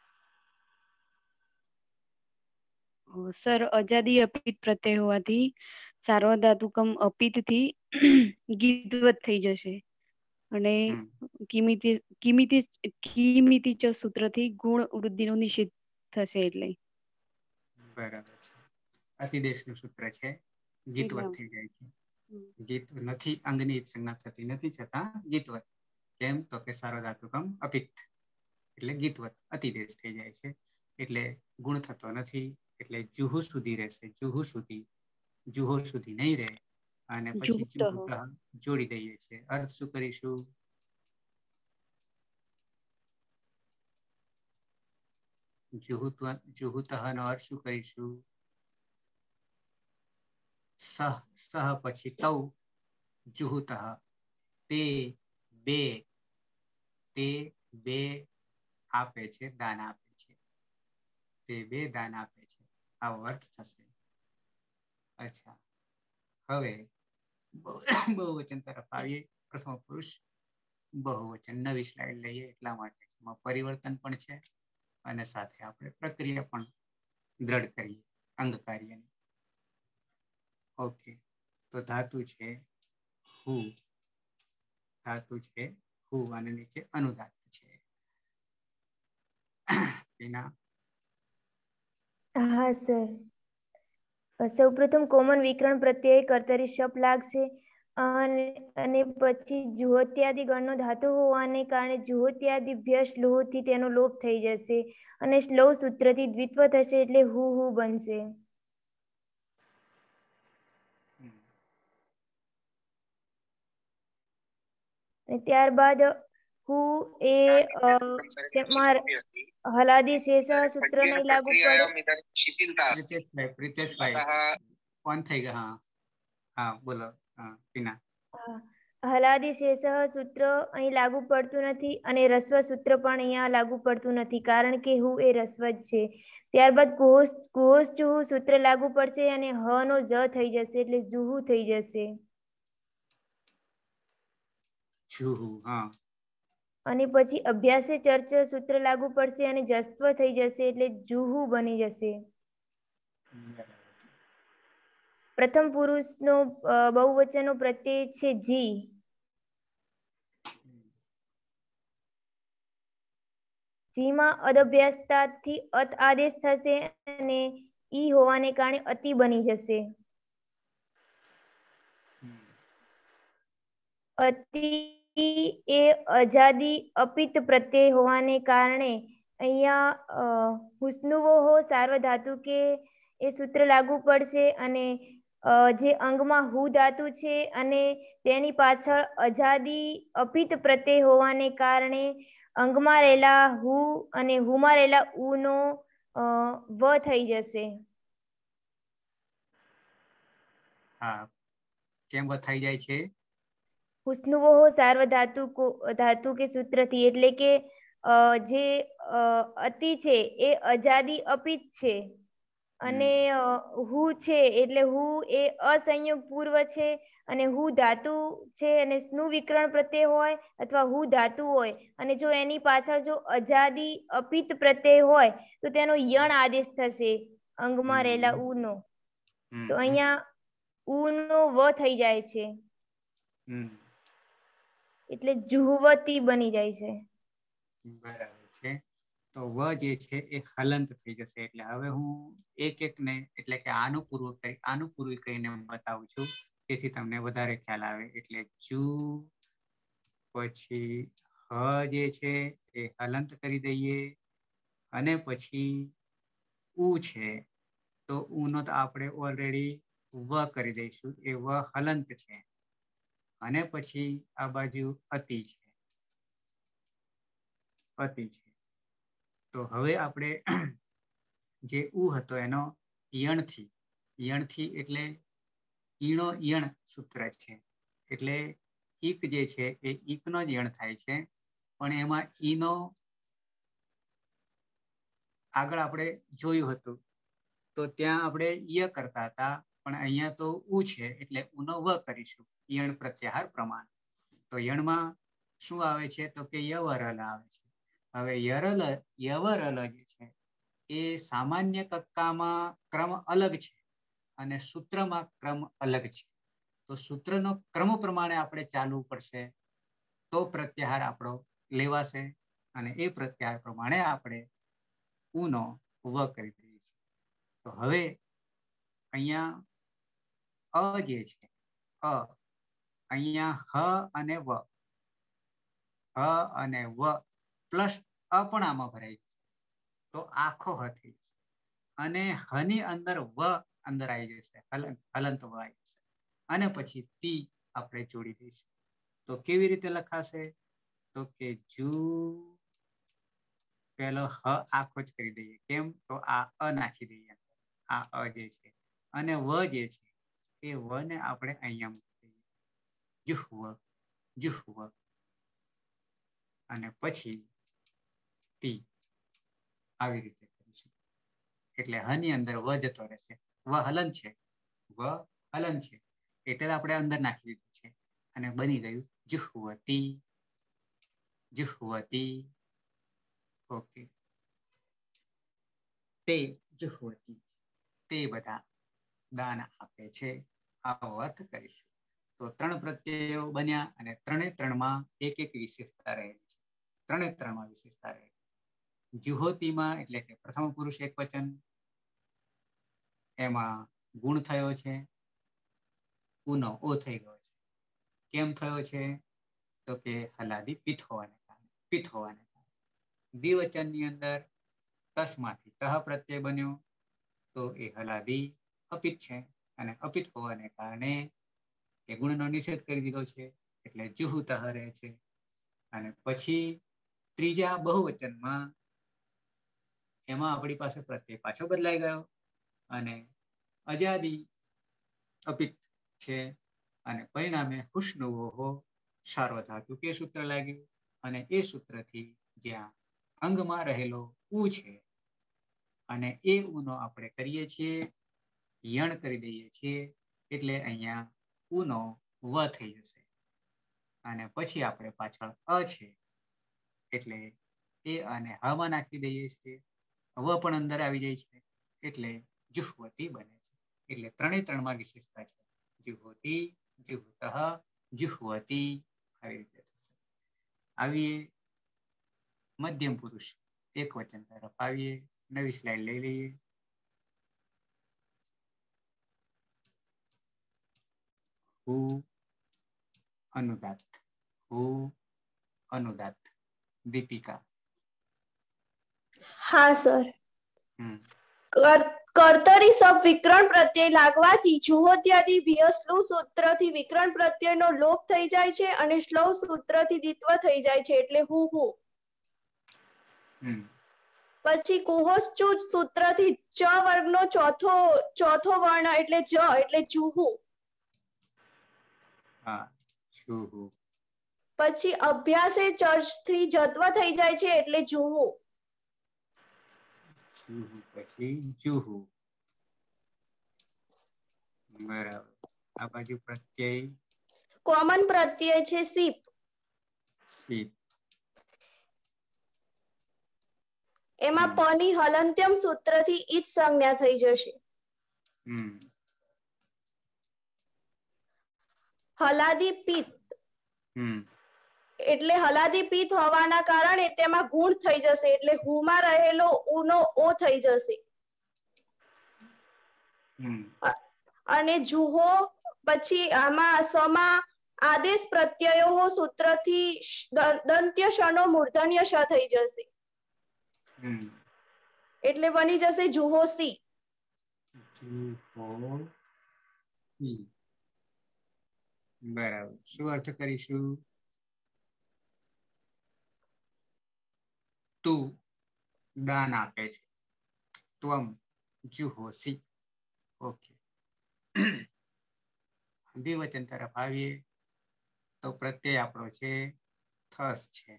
સર અજાદી અપિત પ્રત્યય હોવાથી સાર્વધાતુકમ અપિત થી ગીતવત થઈ જશે અને હમ કિમિતિ કિમિતિ કિમિતિ ચ સૂત્ર થી ગુણ વૃદ્ધિ નો નિષેધ થશે એટલે બરાબર છે. અતિદેશ નું સૂત્ર છે ગીતવત એટલા થઈ જાય છે. ગીત નથી અંગની સંજ્ઞા થતી નથી છતાં ગીતવત. કેમ તો કે સાર્વધાતુકમ અપિત એટલે ગીતવત અતિદેશ થઈ જાય છે એટલે ગુણ થતો નથી એટલે જુહુ સુધી રહેશે જુહુ સુધી જુહુ સુધી નહીં રહે અને પછી જુહુતઃ જુહુ જોડી દઈએ છીએ. અર્થ શું કરીશું? જુહુત્વ જુહુતઃ નો અર્થ શું કરીશું? સહ સહ પછી તૌ જુહુતઃ તે બે તે બે આપે છે દાન આપે છે. તે બે દાન આપે છે આવો અર્થ થશે. અચ્છા હવે બહુવચન તરફ આવીએ. પ્રથમ પુરુષ બહુવચન નવી સ્લાઈડ લઈએ એટલા માટે એમાં પરિવર્તન પણ છે અને સાથે આપણે પ્રક્રિયા પણ દ્રઢ કરીએ અંગ કાર્યની. ઓકે તો ધાતુ છે હુ ધાતુ છે હુ અને નીચે અનુધાતુ છે. એના હા સર. સૌ પ્રથમ કોમન વિકરણ પ્રત્યય કર્તરી શપ લાગશે અને પછી જુહોત્યાદિ ગણનો ધાતુ હોવાને કારણે જુહોત્યાદિ ભ્યસ લોહથી તેનો લોપ થઈ જશે અને શ્લોવ સૂત્રથી દ્વિત્વ થશે એટલે હુ હુ બનશે. અને ત્યારબાદ હું એ તેમાં હલાદી શેષ સૂત્ર નહીં લાગુ પડે. પ્રિતેશભાઈ પ્રિતેશભાઈ ફોન થઈ ગયા. હા હા બોલો. હા ટીના. હલાદી શેષ સૂત્ર અહીં લાગુ પડતું નથી અને રસ્વ સૂત્ર પણ અહીંયા લાગુ પડતું નથી કારણ કે હું એ રસ્વ જ છે. ત્યારબાદ કુહોસ કુહોસ ચુહુ સૂત્ર લાગુ પડશે અને હ નો જ થઈ જશે એટલે જુહુ થઈ જશે. જુહુ હા. અને પછી અભ્યાસે ચર્ચ સૂત્ર લાગુ પડશે અને જસ્વ થઈ જશે એટલે જુહુ બની જશે. પ્રથમ પુરુષનો બહુવચનનો પ્રત્યય છે જી. જીમાં અદભ્યાસતાથી અત આદેશ થશે અને ઈ હોવાને કારણે અતિ બની જશે. અતિ એ અજાદી અપિત પ્રત્યય હોવાને કારણે અહીંયા હુસનુવો હો સાર્વધાતુ કે એ સૂત્ર લાગુ પડશે અને જે અંગમાં હુ ધાતુ છે અને તેની પાછળ અજાદી અપિત પ્રત્યય હોવાને કારણે અંગમાં રહેલા હું અને હુમાં રહેલા ઉ નો અ વ થઈ જશે. હા કેમ વથાઈ જાય છે? હુસ્નુવો સાર્વધાતુ ધાતુ કે સૂત્રથી એટલે કે અ જે અતિ છે એ અજાદી અપિત છે. અને હું છે એટલે હું એ અસંયોગ પૂર્વ છે. અને હું ધાતુ છે અને સ્નુ વિકરણ પ્રત્યે હોય અથવા હું ધાતુ હોય અને જો એની પાછળ જો અજાદી અપિત પ્રત્યય હોય તો તેનો યણ આદેશ થશે અંગમાં રહેલા ઉ નો તો અહિયાં ઉ નો વ થઈ જાય છે. હમ. એટલે જુહવતી બની જાય છે. બરાબર છે. તો વ જે છે એ હલંત થઈ જશે એટલે હવે હું એક એક ને એટલે કે આનું પૂર્વ કરી આનું પૂર્વ કરીને હું બતાવું છું. તેથી તમને વધારે ખ્યાલ આવે એટલે જુ પછી હ જે છે એ હલંત કરી દઈએ અને પછી ઉ છે તો ઉનો તો આપણે ઓલરેડી વ કરી દઈશું એ વ હલંત છે. અને પછી આ બાજુ અતિ છે. અતિ છે તો હવે આપણે જે ઉ હતો એનો યણથી યણથી એટલે ઈણો યણ સૂત્ર છે, એટલે ઈક જે છે એ ઈકનો જ યણ થાય છે, પણ એમાં ઈનો આગળ આપણે જોયું હતું તો ત્યાં આપણે ય કરતા હતા, પણ અહીંયા તો ઉ છે એટલે ઉનો વ કરીશું યણ પ્રત્યાહાર પ્રમાણ. તો યણમાં શું આવે છે તો કે યવરલ આવે છે. હવે યરલ યવરલ જે છે એ સામાન્ય કક્કામાં ક્રમ અલગ છે અને સૂત્રમાં ક્રમ અલગ છે. તો સૂત્રનો ક્રમ પ્રમાણે આપણે ચાલવું પડશે તો પ્રત્યાહાર આપણો લેવાશે, અને એ પ્રત્યાહાર પ્રમાણે આપણે ઉનો વ કરી દઈએ છીએ. તો હવે અહીંયા અ જે છે અ અહીંયા હ અને વ હ અને વ પ્લસ અ પણ આમાં ભરાય છે, તો આખો હ થઈ જશે. અને હની અંદર વ અંદર આવી જશે, હલંત હલંત વ આવી જશે, અને પછી તી આપણે જોડી દઈશું. તો કેવી રીતે લખાશે તો કે જુ પેલો હ આખો જ કરી દઈએ, કેમ તો આ અ નાખી દઈએ, આ અ જે છે, અને વ જે છે એ વ ને આપણે અહીંયા મૂકી દઈએ, જુહવ જુહવ, અને પછી તી આવી રીતે કરીશું. એટલે હ ની અંદર વ જતો રહેશે, વ હલન છે, વ હલન છે એટલે આપણે અંદર નાખી દીધું છે, અને બની ગયું જુહવતી જુહવતી. ઓકે, તે જુહવતી તે બધા દાન આપે છે, આવો અર્થ કરીશું. તો ત્રણ પ્રત્યયો બન્યા અને ત્રણે ત્રણમાં એક એક વિશેષતા રહેલી છે. ત્રણે ત્રણમાં વિશેષતા રહેલી છે. જુહોતીમાં એટલે કે પ્રથમ પુરુષ એક વચન, એમાં ગુણ થયો છે, ઉનો ઓ થઈ ગયો છે. કેમ થયો છે તો કે હલાદી પિત્ત હોવાને કારણે, પિત્ત હોવાને કારણે. દ્વિવચનની અંદર તસમાંથી તહ પ્રત્યય બન્યો, તો એ હલાદી અપિત છે, અને અપિત હોવાને કારણે એ ગુણનો નિષેધ કરી દીધો છે, એટલે જુહુ તહ રહે છે. અને પછી ત્રીજા બહુવચનમાં એમાં આપણી પાસે પ્રત્યય પાછો બદલાઈ ગયો, અને અજાદી અપિત છે, અને પરિણામે હુષ્ણુઓહો સાર્વધાતુકે સૂત્ર લાગ્યું, અને એ સૂત્રથી જ્યાં અંગમાં રહેલો ઉ છે અને એ ઉનો આપણે કરીએ છીએ યણ કરી દઈએ છીએ, એટલે અહીંયા ઉનો વ થઈ જશે. અને પછી આપણે પાછળ અ છે એટલે એ અને હમાં નાખી દઈએ છીએ, વ પણ અંદર આવી જાય છે, એટલે જુહવતી બને છે. એટલે ત્રણે ત્રણમાં વિશેષતા છે, જુહોતી, જુહતઃ, જુહવતી, આવી રીતે થશે. આવીએ મધ્યમ પુરુષ એક વચન તરફ આવીએ, નવી સ્લાઇડ લઈ લઈએ. હું અનુદાત, હું અનુદાત. દીપિકા. હા સર. હમ કર્તરી શબ્દ વિકરણ પ્રત્યય લાગવાથી જુહોત્યાદિ ભીયસ્લુ સૂત્રથી વિકરણ પ્રત્યયનો લોપ થઈ જાય છે, અને શ્લવ સૂત્રથી દ્વિત્વ થઈ જાય છે, એટલે હું હું. હમ પછી કુહોશ્ચુ સૂત્રથી ચ વર્ગનો ચોથો ચોથો વર્ણ એટલે જ એટલે જુહુ. હા, જુહુ. પછી અભ્યાસે ચર્ચથી જત્વ થઈ જાય છે, એટલે જુહુ. જુહુ પછી જુહુ. બરાબર. આ બાજુ પ્રત્યય કોમન પ્રત્યય છે સીપ. સીપ. એમાં હમ પની હલંત્યમ સૂત્રથી ઈજ સંજ્ઞા થઈ જશે. હમ હલાદી પિત્ત. હમ એટલે હલાદી પિત્ત હોવાના કારણે તેમાં ગુણ થઈ જશે, એટલે હુમાં રહેલો ઉનો ઓ થઈ જશે. હમ અને જુહો પછી આમાં સમા આદેશ પ્રત્યયો સૂત્રથી દંત્ય ક્ષનો મૂર્ધન્ય શ થઈ જશે. હમ એટલે બની જશે જુહોસી. જુહોસી. બરાબર. શું અર્થ કરીશું? તું દાન આપે છે, ત્વમ જુહોસી. ઓકે. દ્વિવચન તરફ આવીએ તો પ્રત્યય આપણો છે થસ છે.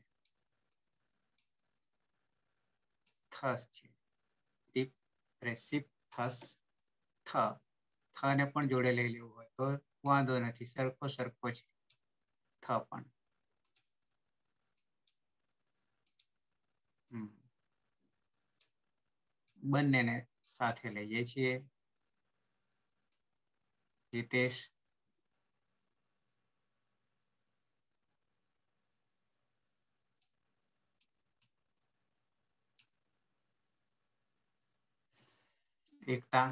થસ છે. દીપ રેસીપ થસ થ થ ને પણ જોડે લઈ લેવું હોય તો વાંધો નથી, સરખો સરખો છે થ પણ. હમ બંનેને સાથે લઈએ છીએ. હિતેશ એકતા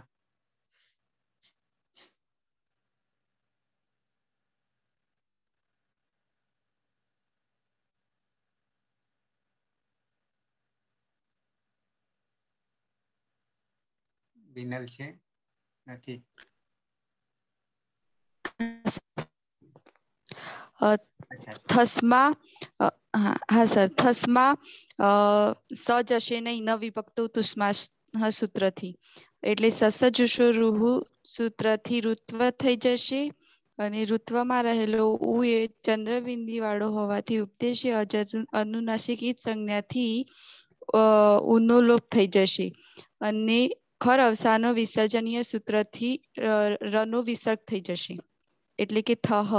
વિનલ છે નથી. થસમાં હા સર થસમાં સ જશે નહીં, ન વિભક્તો તુસ્મા સૂત્રથી, એટલે સસ જુષો રૂહુ સૂત્રથી ઋત્વ થઈ જશે. અને ઋત્વમાં રહેલો ઉ એ ચંદ્રબિંદી વાળો હોવાથી ઉપદેશી અનુનાસિક સંજ્ઞાથી ઉનો લોપ થઈ જશે. અને ખર અવસાનો વિસર્જનીય સૂત્રથી રનો વિસર્ગ થઈ જશે, એટલે કે થહ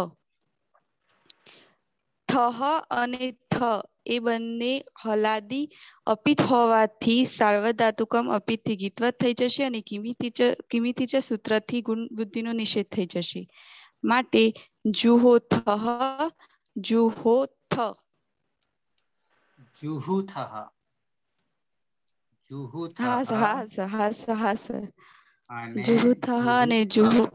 થહ અને થ એ બંને હલાદી અપિત હોવાથી સાર્વધાતુકમ અપિતથી ગીતવત થઈ જશે અને કિમિતિચ કિમિતિચ સૂત્રથી ગુણ બુદ્ધિનો નિષેધ થઈ જશે. માટે જુહો થહ જુહો થ જુહુ થહ જુહુ થહ હા સર હા સર હા સર હા સર અને જુહુ થહ જુહુ અને થ. જુહુ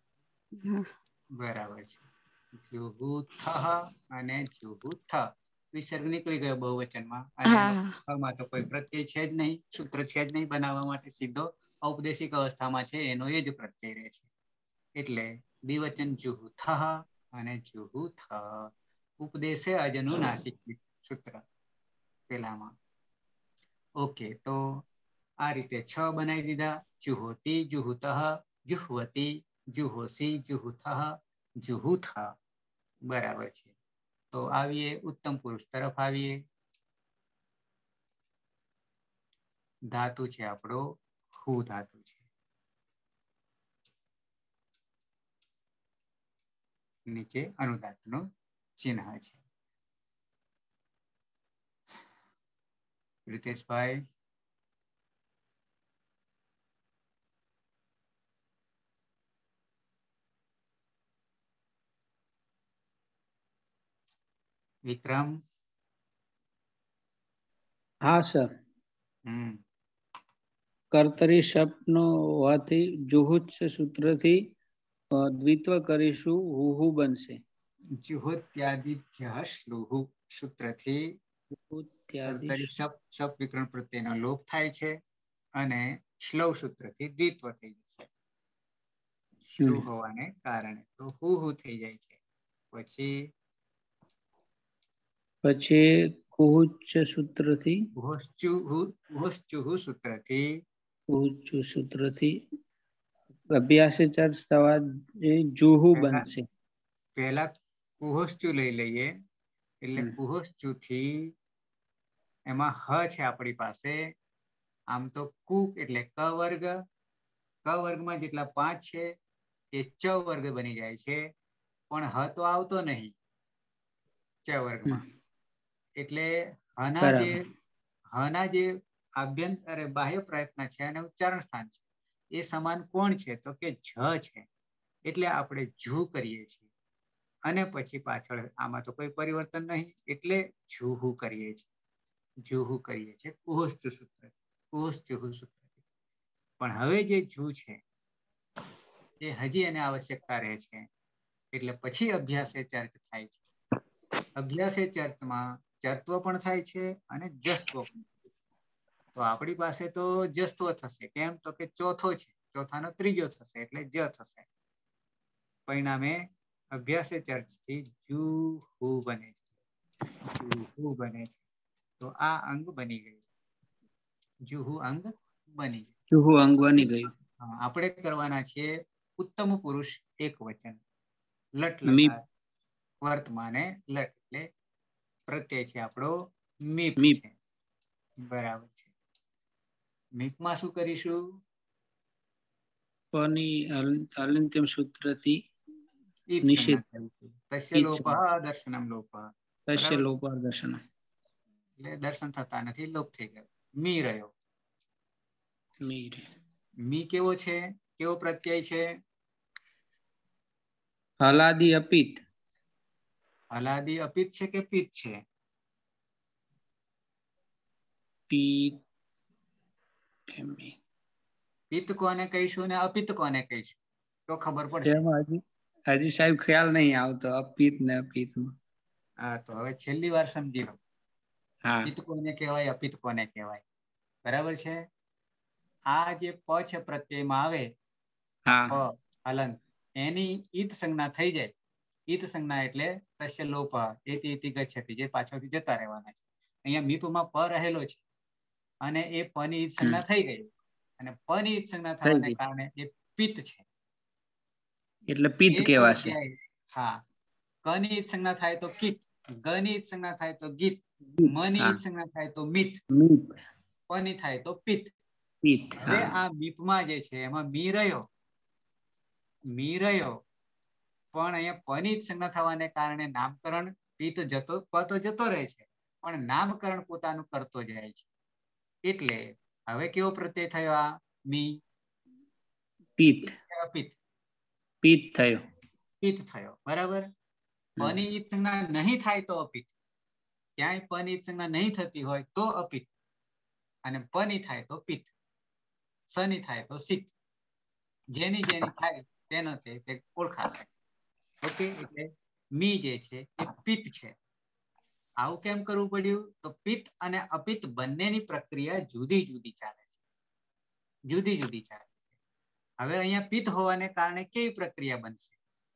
બરાબર છે. જુહુ થહ અને જુહુ થ વિસર્ગ નીકળી ગયો બહુવચનમાં, અને હા માં તો કોઈ પ્રત્યય છે જ નહીં, સૂત્ર છે જ નહીં બનાવવા માટે, સીધો ઔપદેશિક અવસ્થામાં છે એનો એ જ પ્રત્યય રહે છે. એટલે દ્વિવચન જુહુ થહ અને જુહુ થ. ઉપદેશે અજનુનાસિક સૂત્ર પેલામાં. ઓકે, તો આ રીતે છ બનાવી દીધા. જુહોતી જુહુતઃ જુહવતી જુહોસી જુહુથઃ જુહુથ. બરાબર છે. તો આવીએ ઉત્તમ પુરુષ તરફ આવીએ. ધાતુ છે આપણો હુ ધાતુ છે. નીચે અનુદાતનું ચિહ્ન છે. રીતેશભાઈ વિક્રમ હા સર. હમ કર્તરી શબ્દનો હોવાથી જુહુચ્છ સૂત્રથી દ્વિત્વ કરીશું હુહુ બનશે. જુહોત્યાદિભ્યઃ શ્લુહુ સૂત્રથી કર્તરી શપ શપ વિકરણ પ્રત્યેનો લોપ થાય છે અને શ્લવ સૂત્રથી દ્વિત્વ થઈ જશે. શ્લુ હોવાને કારણે તો હુ હુ થઈ જાય છે. પછી પછી કુહુચ્ચ સૂત્રથી વોશ્ચુહુ સૂત્રથી કુહુચ્ચ સૂત્રથી અભ્યાસચર થવા જુહુ પહેલા બનશે. પહેલા કુહોશ્ચુ લઈ લઈએ, એટલે હમ. કુહોશ્ચુ થી એમાં હ છે આપણી પાસે. આમ તો કુક એટલે ક વર્ગ, ક વર્ગમાં જેટલા પાંચ છે એ ચ વર્ગ બની જાય છે, પણ હ તો આવતો નહીં ચ હમ. વર્ગમાં. એટલે હના જે બરાબર. હના જે આભ્યંતર બાહ્ય પ્રયત્ન છે અને ઉચ્ચારણ સ્થાન છે એ સમાન કોણ છે તો કે જ છે. એટલે આપણે જુ કરીએ છીએ અને પછી પાછળ આમાં તો કોઈ પરિવર્તન નહીં એટલે જુહુ કરીએ છીએ. જુહુ કરીએ છીએ કુહોશ્ચ સૂત્ર કુહોશ્ચુહુ સૂત્ર. પણ હવે જે જુ છે એ હજી એને આવશ્યકતા રહે છે, એટલે પછી અભ્યાસ એ ચર્ચ થાય છે. અભ્યાસ એ ચર્ચમાં ચત્વ પણ થાય છે અને જસ્ત્વ પણ થાય છે. તો આપણી પાસે તો જસ્ત્વ થશે, કેમ તો કે ચોથો છે, ચોથાનો ત્રીજો થશે એટલે જ થશે. પરિણામે અભ્યાસ ચર્ચથી જુહુ બને છે. જુહુ બને છે. તો આ અંગ બની ગયું. જુહુ અંગ બની ગયું. જુહુ અંગ બની ગયું. આપણે કરવાના છીએ ઉત્તમ પુરુષ એક વચન, લટ મીપ. લકાર વર્તમાને લટ એટલે પ્રત્યય છે આપણો મીપ મીપ. છે. બરાબર છે. મીપમાં શું કરીશું? પની હલંત્યમ સૂત્રથી ઈદ નિષેધ. સંજ્ઞા કરીશું. તસ્ય ઈદ લોપઃ સંજ્ઞા. દર્શનમ લોપઃ. તસ્ય બરાબર. લોપા દર્શન. એટલે દર્શન થતા નથી, લોપ થઈ ગયો. મી રહ્યો. મીર. મી કેવો છે? કેવો પ્રત્યય છે? હલાદી અપિત. હલાદી અપિત છે કે પિત છે? પિત. પિત્ત કોને કહીશું ને અપિત્ત કોને કહીશું તો ખબર પડશે. તેમાં હજી હજી સાહેબ ખ્યાલ નહીં આવતો અપિત ને અપિત. હા, તો હવે છેલ્લી વાર સમજી લો. હા. પિત્ત કોને કહેવાય, અપિત્ત કોને કહેવાય? બરાબર છે. આ જે પ છે પ્રત્યયમાં આવે, આ પ હા. હલન, એની ઈત સંજ્ઞા થઈ જાય. ઈત સંજ્ઞા એટલે તસ્ય લોપ, એતિ ઇતિ ગચ્છતિ, જે પાછળથી જતા રહેવાના છે. અહીંયા મીપમાં પ રહેલો છે અને એ પ ની ઈત સંજ્ઞા થઈ ગઈ, અને પ ની ઈત સંજ્ઞા થઈ થવાને ગઈ કારણે એ પિત્ત છે. એટલે પિત્ત એ કહેવાશે. પ્રત્યય, હા, ક ની ઈત સંજ્ઞા થાય તો કિત, ગ ની ઈત સંજ્ઞા થાય તો ગીત, મ ની હા. ઈત સંજ્ઞા થાય તો મિત, મીપ. પ ની થાય તો પિત્ત. પિત્ત. હવે હા. આ મીપમાં જે છે એમાં મી રહ્યો, મી રહ્યો, પણ અહીંયા પ ની ઈત સંજ્ઞા થવાને કારણે નામકરણ પિત્ત જતો, પ તો જતો રહે છે, પણ નામકરણ પોતાનું કરતો જાય છે. એટલે હવે કેવો પ્રત્યય થયો આ મી? પિત્ત. અપિત્ત. પિત્ત થયો. પિત્ત થયો. બરાબર. પ ની ઈત સંજ્ઞા નહીં થાય તો અપિત્ત. ક્યાંય પ ની ઈત સંજ્ઞા નહીં થતી હોય તો અપિત્ત, અને પ ની થાય તો પિત્ત, સ ની થાય તો સિત. જેની જેની થાય તેનો તે તે ઓળખાશે. ઓકે. એટલે મી જે છે એ પિત્ત છે. આવું કેમ કરવું પડ્યું? તો પિત્ત અને અપિત્ત બંનેની પ્રક્રિયા જુદી જુદી ચાલે છે. જુદી જુદી ચાલે છે. હવે અહીંયા પિત્ત હોવાને કારણે કેવી પ્રક્રિયા બનશે?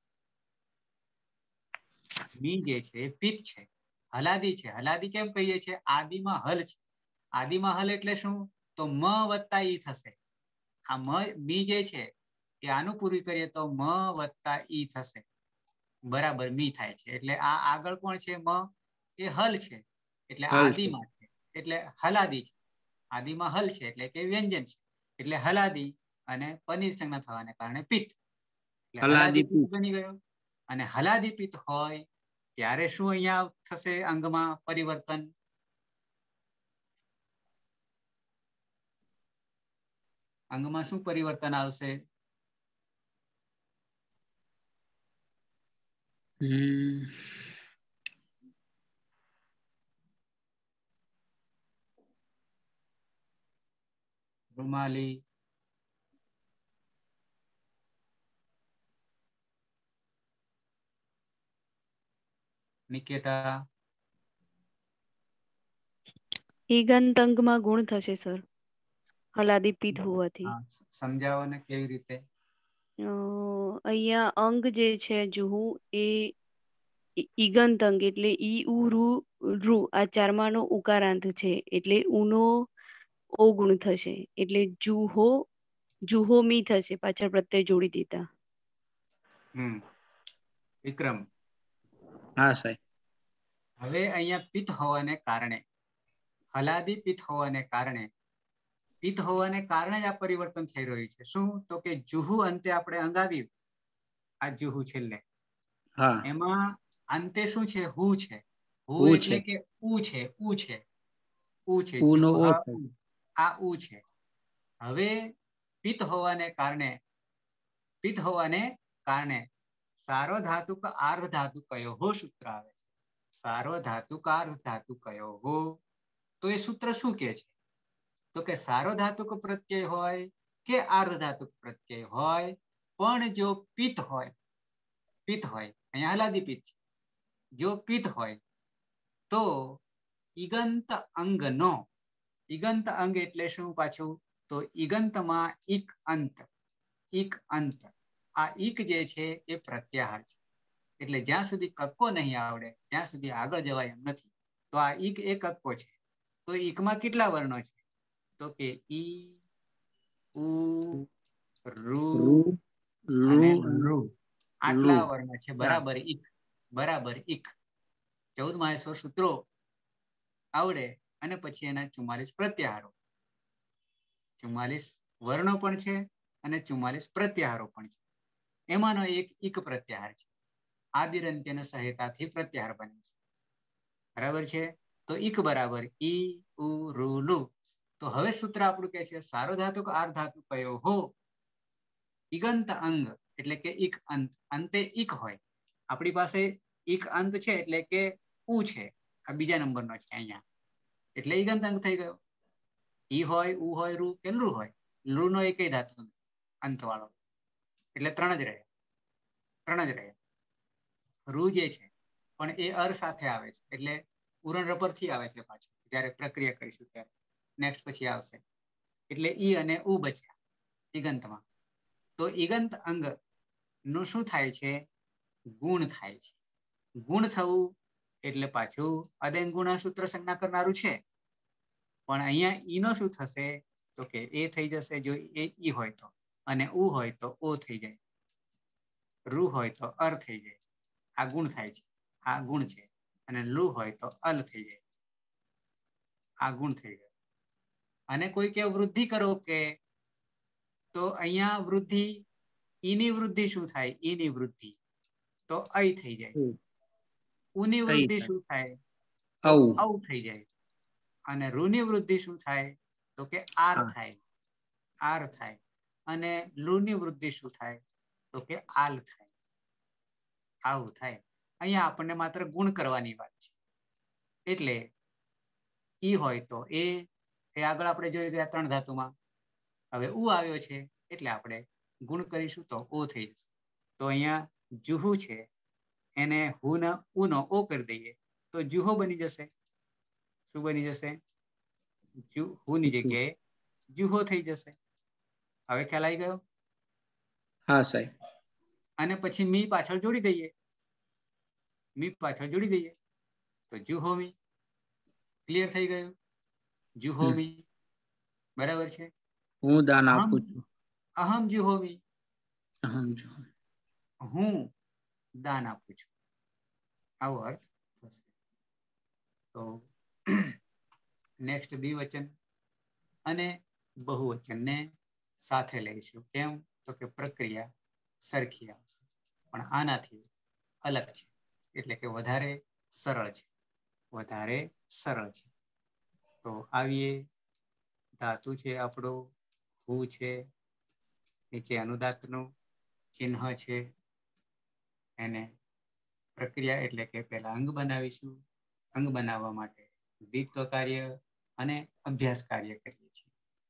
મી જે છે એ પિત્ત છે. હલાદી છે. હલાદી કેમ કહીએ છીએ? આદિમાં હલ છે. આદિમાં હલ એટલે શું? તો મ વત્તા ઈ થશે. આ મ મી જે છે એ આનું પૂરી કરીએ તો મ વત્તા ઈ થશે. બરાબર મી થાય છે. એટલે આ આગળ કોણ છે? મ એ હલ છે, એટલે હલ છે. આદિમાં છે, એટલે હલાદી છે. આદિમાં હલ છે એટલે કે વ્યંજન છે, એટલે હલાદી, અને પનીર સંજ્ઞા થવાને કારણે પિત્ત, એટલે હલાદી હલાદી પિત્ત પિત્ત. બની ગયો. અને હલાદી પિત્ત હોય ત્યારે શું અહીંયા થશે? અંગમાં પરિવર્તન. અંગમાં શું પરિવર્તન આવશે? હમ રૂમાલી, નિકેતા, ઈગંત અંગમાં ગુણ થશે સર, હલાદી પિત્ત હોવાથી. હા, સમજાવો ને કેવી રીતે? અ અહીંયા અંગ જે છે જુહુ એ ઈગંત અંગ એટલે ઈ ઉ રૂ રૂ આ ચારમાનો ઉકારાંત છે, એટલે ઉનો ઓ ગુણ થશે, એટલે જુહો જુહોમી થશે પાછળ પ્રત્યય જોડી દીધા. હમ વિક્રમ, હા સાહેબ. હવે અહીંયા પિત્ત હોવાને કારણે, હલાદી પિત્ત હોવાને કારણે, પિત્ત હોવાને કારણે જ આ પરિવર્તન થઈ રહ્યું છે. શું? તો કે જુહુ અંતે આપણે અંગ આવ્યું, આ જુહુ છેલ્લે, હા. એમાં અંતે શું છે? હુ છે. હુ હું એટલે છે. કે ઉ છે. ઉ છે. ઉ છે. ઉનો જુહ, ઓ છે. આ ઉ છે. હવે પિત્ત હોવાને કારણે, પિત્ત હોવાને કારણે સારો ધાતુક આર્ધ ધાતુ કયો હો સૂત્ર આવે છે. સારો ધાતુક આર્ધ ધાતુ કયો હો, તો એ સૂત્ર શું કે છે? તો કે સારો ધાતુક પ્રત્યય હોય કે આર્ધ ધાતુક પ્રત્યય હોય, પણ જો પિત્ત હોય, પિત્ત હોય, અહીંયા હલાદી પિત્ત છે, જો પિત્ત હોય તો ઈગંત અંગનો, ઈગંત અંગ એટલે શું પાછું? તો ઈગંતમાં ઈક અંત, ઈક અંત, આ ઈક જે છે એ પ્રત્યાહાર છે, એટલે જ્યાં સુધી કક્કો નહીં આવડે ત્યાં સુધી આગળ જવાય એમ નથી. તો આ ઈક એ કક્કો છે. તો ઈકમાં કેટલા વર્ણો છે? તો કે ઈ, ઉ, રૂ, રૂ, અને લુ લુ આટલા વર્ણ છે બરાબર ઇક બરાબર ઇક ચૌદ માહેશ્વર સૂત્રો આવડે અને પછી એના ચુમ્માલીસ પ્રત્યાહારો ચુમ્માલીસ વર્ણો પણ છે અને ચુમ્માલીસ પ્રત્યાહારો પણ છે. એમાંનો એક ઇક પ્રત્યાહાર છે. આદિરંત્યના સહાયતાથી પ્રત્યાહાર બને છે. બરાબર છે. તો ઇક બરાબર ઈ ઉ રુ લુ. તો હવે સૂત્ર આપણું કે છે સાર્વધાતુક આર્ધાતુ કયો હો ઇગંત અંગ એટલે કે ઇક અંત અંતે ઇક હોય. આપણી પાસે ઇક અંત છે એટલે કે ઉ છે. આ બીજા નંબરનો છે અહીંયા એટલે ઇગંત અંગ થઈ ગયો. ઈ હોય ઉ હોય રૂ કે લુ હોય લુ નો એક ધાતુ નથી અંત વાળો એટલે ત્રણ જ રહે ત્રણ જ રહે. રૂ જે છે પણ એ અર સાથે આવે છે એટલે ઉરણ રપરથી આવે છે પાછું જ્યારે પ્રક્રિયા કરીશું ત્યારે નેક્સ્ટ પછી આવશે એટલે ઈ અને ઉ બચ્યા ઇગંતમાં. તો ઇગંત અંગ નું શું થાય છે ગુણ થાય છે. ગુણ થવું એટલે પાછું અદેંગુણા સૂત્ર સંજ્ઞા કરનારું છે પણ અહીંયા ઈ નો શું થશે તો કે એ થઈ જશે જો એ ઈ હોય તો અને ઉ હોય તો ઓ થઈ જાય રૂ હોય તો અર થઈ જાય. આ ગુણ થાય છે આ ગુણ છે અને લુ હોય તો અલ થઈ જાય આ ગુણ થઈ ગયો. અને કોઈ કે વૃદ્ધિ કરો કે તો અહીંયા વૃદ્ધિ ઈની વૃદ્ધિ શું થાય ઈની વૃદ્ધિ તો અય થઈ જાય. ઉની વૃદ્ધિ શું થાય તો ઔ થઈ જાય અને રૂની વૃદ્ધિ શું થાય તો કે આર થાય આર થાય અને લુની વૃદ્ધિ શું થાય તો કે આલ થાય. આવું થાય. અહીંયા આપણને માત્ર ગુણ કરવાની વાત છે એટલે ઈ હોય તો એ એ આગળ આપણે જોઈ ગયા ત્રણ ધાતુમાં હવે ઉ આવ્યો છે એટલે આપણે ગુણ કરીશું તો ઓ થઈ જશે. તો અહીંયા જુહુ છે એને હું ઉનો ઓ કરી દઈએ તો જુહો બની જશે. શું બની જશે હુની જગ્યાએ જુહો થઈ જશે. હવે ખ્યાલ આવી ગયો? હા સાહેબ. અને પછી મી પાછળ જોડી દઈએ મી પાછળ જોડી દઈએ તો જુહોમી ક્લિયર થઈ ગયું. જુહોમી બરાબર છે. હું દાન આપું છું. અહમ જુહોમી અહમ હું દાન આપું છું આવો અર્થ થશે. તો નેક્સ્ટ દ્વિવચન અને બહુવચનને સાથે લઈશું. કેમ તો કે પ્રક્રિયા સરખી આવશે પણ આનાથી અલગ છે એટલે કે વધારે સરળ છે વધારે સરળ છે. તો આવીએ ધાતુ છે આપણો હું છે નીચે અનુદાત્તનું ચિહ્ન છે એને પ્રક્રિયા એટલે કે પેલા અંગ બનાવીશું. અંગ બનાવવા માટે દ્વિત્વ કાર્ય અને અભ્યાસ કાર્ય કરીએ છીએ.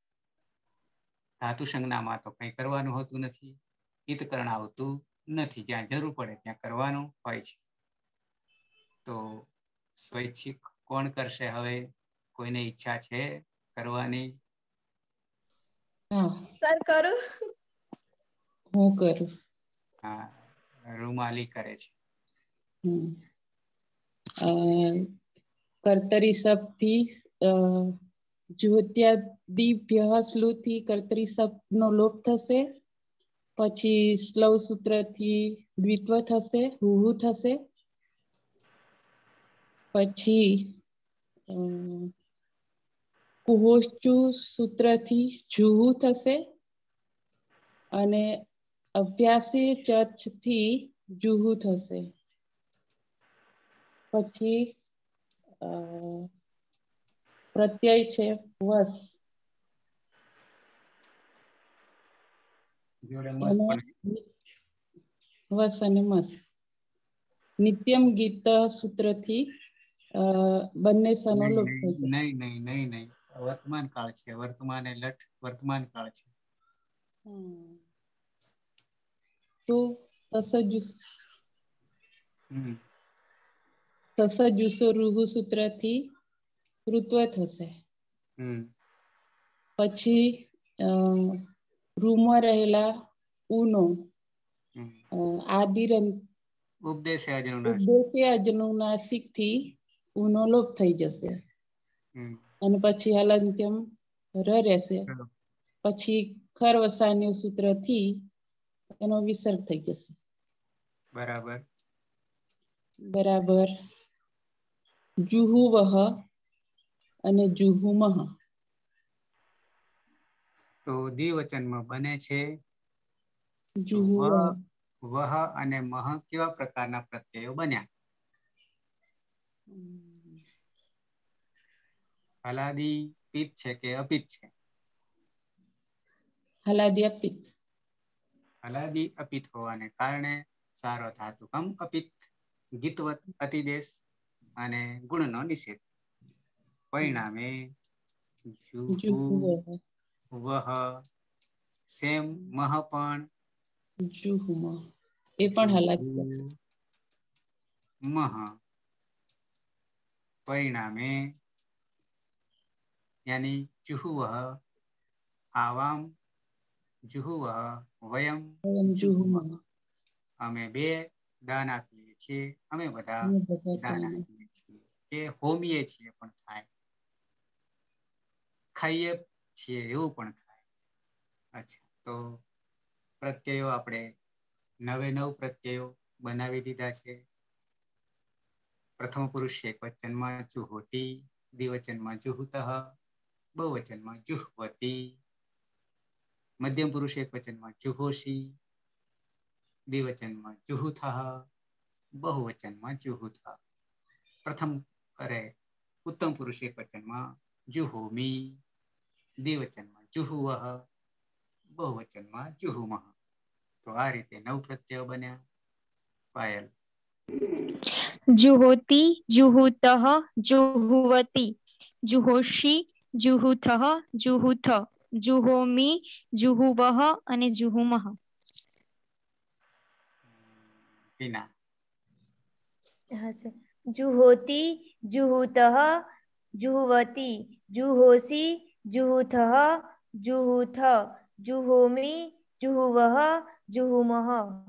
ધાતુ સંજ્ઞામાં તો કંઈ કરવાનું હોતું નથી. હિતકરણ આવતું નથી. જ્યાં જરૂર પડે ત્યાં કરવાનું હોય છે. તો સ્વૈચ્છિક કોણ કરશે હવે? કોઈને ઈચ્છા છે કરવાની? સર કરું? હું કરું. હા રૂમાલી કરે છે. કર્તરી શબ્દથી જ્યોત્યાદિભ્ય સ્લુથી કર્તરી શબ્દનો લોપ થશે. પછી સ્લવ સૂત્રથી દ્વિત્વ થશે હુહુ થશે. પછી કુહોશ્ચુ સૂત્રથી જુહુ થશે અને અભ્યાસી ચર્ચથી જુહુ થશે. પછી પ્રત્યય છે વસ વસ અને મસ. નિત્યમ ગીત સૂત્રથી બંને સનો લોપ થઈ જાય. નહીં નહીં નહીં નહીં વર્તમાન કાળ છે. વર્તમાન એ લઠ વર્તમાન કાળ છે. તો સસજુસો રૂહુ સૂત્રથી ઋત્વ થશે. પછી રૂમાં રહેલા ઉનો આદિરંત ઉપદેશ અજનુનાસિક થી ઉનો લોપ થઈ જશે અને પછી હલંત્યમ ર રહેશે. પછી ખર વસાન્ય સૂત્રથી એનો વિસર્ગ થઈ જશે. બરાબર. બરાબર. જુહુવહ અને જુહુમહ. તો દ્વિવચનમાં બને છે જુહુવહ. વહ અને મહ કેવા પ્રકારના પ્રત્યયો બન્યા? હલાદી પિત્ત છે કે અપિત્ત છે? હલાદી અપિત્ત. હલાદી અપિત્ત હોવાને કારણે સારો ધાતુ કમ અપિત્ત, ગીતવત અતિદેશ અને ગુણનો નિષેધ. પરિણામે જુહુ જુહુવહ. વહ સેમ મહ પણ જુહુમહ એ પણ હલાદી અપિત્ત. મહ પરિણામે यानी जुहुवह आवाम जुहुवह वयम जुहुमह. અમે બે દાન આપીએ છીએ, અમે બધા અમે બધા દાન દાન આપીએ છીએ. કે હોમીએ છીએ પણ થાય, ખાઈએ છીએ એવું પણ થાય. અચ્છા, તો પ્રત્યયો આપણે નવે નવ પ્રત્યયો બનાવી દીધા છે. પ્રથમ પુરુષ એક વચનમાં જુહોતી, દ્વિવચનમાં જુહુતઃ, બહુવચનમાં જુહવતી, મધ્યમ પુરુષ એક વચનમાં જુહોશી, દ્વિવચનમાં જુહુથઃ, બહુવચનમાં જુહુથ. પ્રથમ અરે ઉત્તમ પુરુષ એક વચનમાં જુહોમી, દ્વિવચનમાં જુહુવહ, બહુવચનમાં જુહુમહ. તો આ રીતે નવ પ્રત્યયો બન્યા. પાયલ. જુહોતી, જુહુતઃ, જુહુવતી, જુહોશી, જુહુથઃ, જુહુથ, જુહોમી, જુહુવહ અને જુહુમહ. ટીના. હા સર. જુહોતી, જુહુતઃ, જુહવતી, જુહોશી, જુહુથઃ, જુહુથ, જુહોમી, જુહુવહ, જુહુમહ.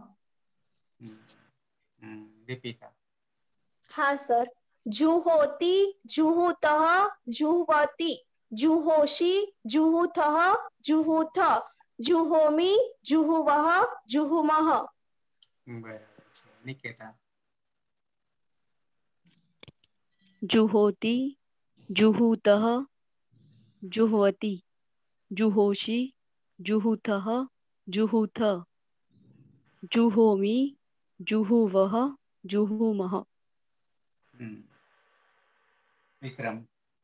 દીપિકા. હા સર. જુહોતી, જુહુતઃ, જુહવતી, જુહોશી, જુહુથઃ, જુહુથ, જુહોમી, જુહુવહ, જુહુમહ. બરાબર છે. નિકેતા. जुहोति, जुहूतः, जुह्वति, जुहोषि, जुहूथः, जुहूथ, जुहोमि, जुहुवः, जुहुमः. વિક્રમ.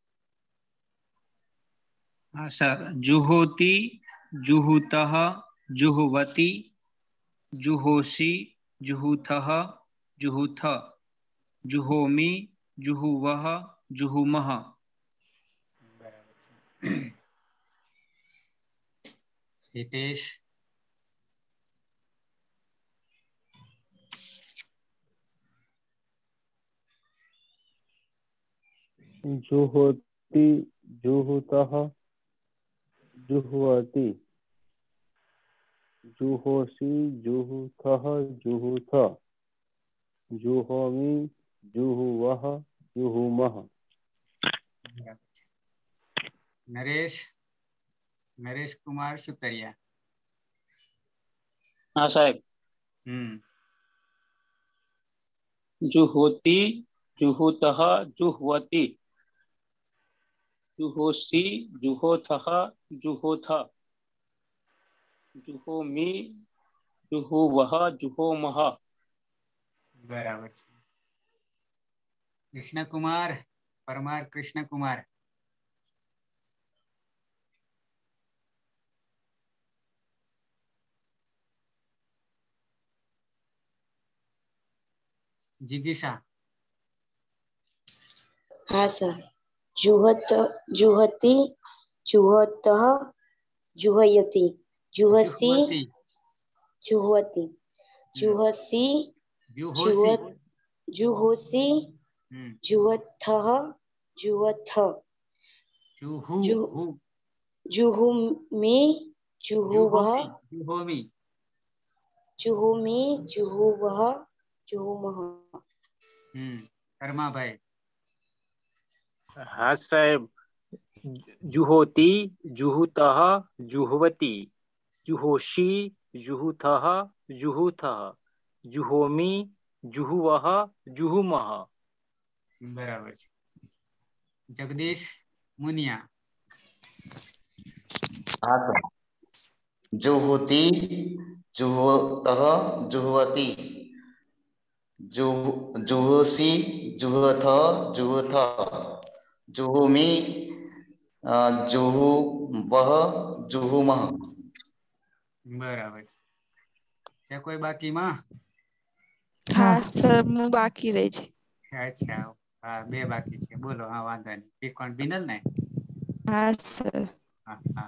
हाँ सर. जुहोति, जुहुतः, जुहवती, जुहोषि, जुहूथः, जुहूथ, जुहोमि, जुहुवः, जुहुमः. બરાબર છે. હિતેશ. जुहोति, जुहुतः, जुह्वति, जुहोषि, जुहूथः, जुहूथ, जुहोमि, जुहुवः, जुहुमः. નરેશ. નરેશ કુમાર સુતરિયા. हाँ साहब. હમ जुहोति, जुहुतः, जुह्वति, जुहोषि, जुहोथः, जुहोथ, जुहोमि, जुहुवः, जुहोमः. બરાબર છે. કૃષ્ણકુમાર પરમાર. કૃષ્ણકુમાર. जिगीषा. हाँ सर. जुहत, जुहति, जुहतः, जुहयति, जुहसि, जुह्वती. जुह्वति, जुहसि, जुहोसी. जुहत, जुहोसि, हम्म जुहथः, जुहथ, जुहू जु, हू जुहुमि, जुहुवः, जुहोमी. जुहोमी. जुहुमि, जुहुवः, जुहुमः. हम्म कर्मा भाई. हाँ साहब. जुहोति, जुहुतः, जुह्वति, जुहोषि, जुहुथः जुहुथः जुहोमि जुहुवः जुहुमः। बराबर છે. જગદીશ મુનિયા. हाँ सर। जुहुति जुहुतः जुहुवति जुहु जुहुसि जुहुथ जुहुथ जुहुमि जुहुवः जुहुमः। બરાબર છે. કોઈ બાકીમાં? હા સર, હું બાકી રહી છે. અચ્છા, હા બે બાકી છે. બોલો. હા વાંધો નહીં. એ કોણ બિનલ ને? હા સર. હા હા.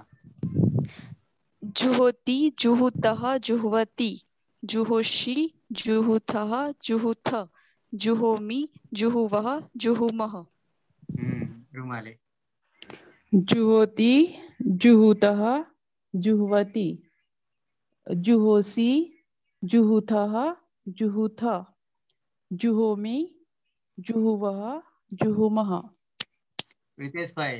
जुहोति जुहुतः जुह्वति जुहोषि जुहुथः जुहुथ जुहोमि जुहुवः जुहुमः। हम्म रुमाली. जुहोति जुहुतः जुह्वति जुहोसि जुहुथः जुहुथ जुहोमि जुहुवः जुहुमः। रितेश भाई.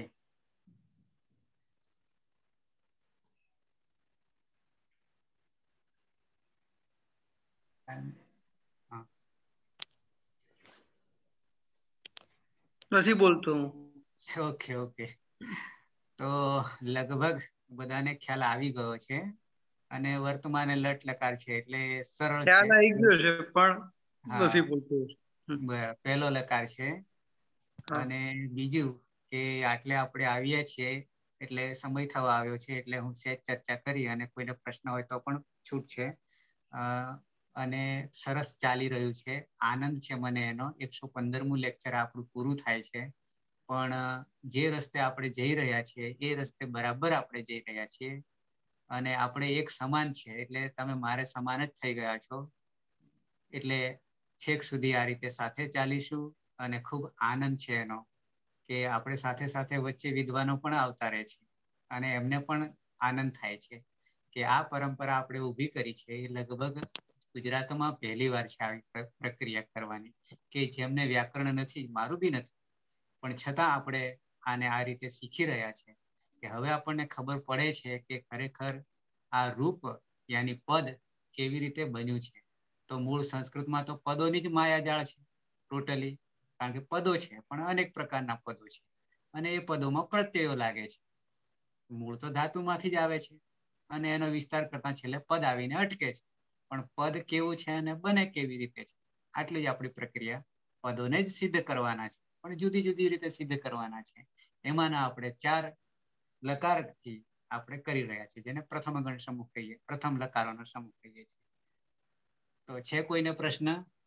નથી બોલતો હું. Okay okay. તો લગભગ બધાને ખ્યાલ આવી ગયો છે અને વર્તમાન લટ લકાર છે એટલે સરળ છે. ખ્યાલ આવી ગયો છે પણ નથી બોલતો. પહેલો લકાર છે અને બીજું કે આટલે આપણે આવ્યા છીએ એટલે સમય થવા આવ્યો છે એટલે હું સહેજ ચર્ચા કરી અને કોઈને પ્રશ્ન હોય તો પણ છૂટ છે. અને સરસ ચાલી રહ્યું છે. આનંદ છે મને એનો. એકસો પંદરમું લેક્ચર આપણું પૂરું થાય છે પણ જે રસ્તે આપણે જઈ રહ્યા છીએ એ રસ્તે બરાબર આપણે જઈ રહ્યા છીએ અને આપણે એક સમાન છે એટલે તમે મારે સમાન જ થઈ ગયા છો. એટલે છેક સુધી આ રીતે સાથે ચાલીશું અને ખૂબ આનંદ છે એનો કે આપણે સાથે સાથે વચ્ચે વિદ્વાનો પણ આવતા રહે છે અને એમને પણ આનંદ થાય છે કે આ પરંપરા આપણે ઊભી કરી છે એ લગભગ ગુજરાતમાં પહેલી વાર છે આવી પ્રક્રિયા કરવાની કે જેમને વ્યાકરણ નથી, મારું બી નથી, પણ છતાં આપણે આને આ રીતે શીખી રહ્યા છે કે હવે આપણને ખબર પડે છે કે ખરેખર આ રૂપ યાની પદ કેવી રીતે બન્યું છે. તો મૂળ સંસ્કૃતમાં તો પદોની જ માયાજાળ છે ટોટલી, કારણ કે પદો છે પણ અનેક પ્રકારના પદો છે અને એ પદોમાં પ્રત્યયો લાગે છે. મૂળ તો ધાતુમાંથી જ આવે છે અને એનો વિસ્તાર કરતા છેલ્લે પદ આવીને અટકે છે. પણ પદ કેવું છે અને બને કેવી રીતે છે આટલી જ આપણી પ્રક્રિયા. પદોને જ સિદ્ધ કરવાના છે પણ જુદી જુદી રીતે સિદ્ધ કરવાના છે. એમાંના આપણે ચાર લકારથી આપણે કરી રહ્યા છીએ જેને પ્રથમ ગણ સમૂહ કહીએ, પ્રથમ લકારોનો સમૂહ કહીએ છીએ. તો છે કોઈને પ્રશ્ન?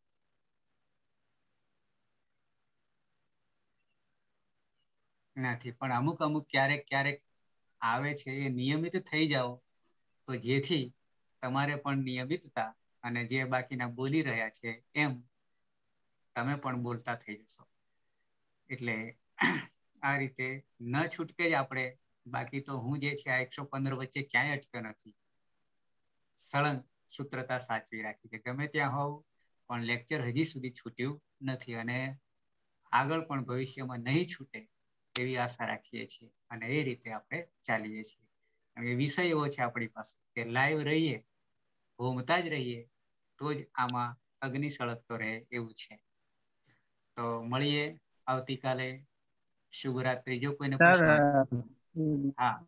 નથી, પણ અમુક અમુક ક્યારેક ક્યારેક આવે છે એ નિયમિત થઈ જાઓ તો જેથી તમારે પણ નિયમિતતા અને જે બાકીના બોલી રહ્યા છે એમ તમે પણ બોલતા થઈ જશો. એટલે આ રીતે ન છૂટકે જ આપણે, બાકી તો હું જે છે આ એકસો પંદર વચ્ચે ક્યાંય અટક્યો નથી. સળંગ સૂત્રતા સાચવી રાખી છે ગમે ત્યાં હોવ, પણ લેક્ચર હજી સુધી છૂટ્યું નથી અને આગળ પણ ભવિષ્યમાં નહીં છૂટે એવી આશા રાખીએ છીએ અને એ રીતે આપણે ચાલીએ છીએ. વિષય એવો છે આપણી પાસે કે લાઈવ રહીએ, ઘૂમતા જ રહીએ તો જ આમાં અગ્નિ સળગતો રહે એવું છે. તો મળીએ આવતીકાલે. શુભરાત્રી. જો કોઈને પ્રશ્ન હોય. હા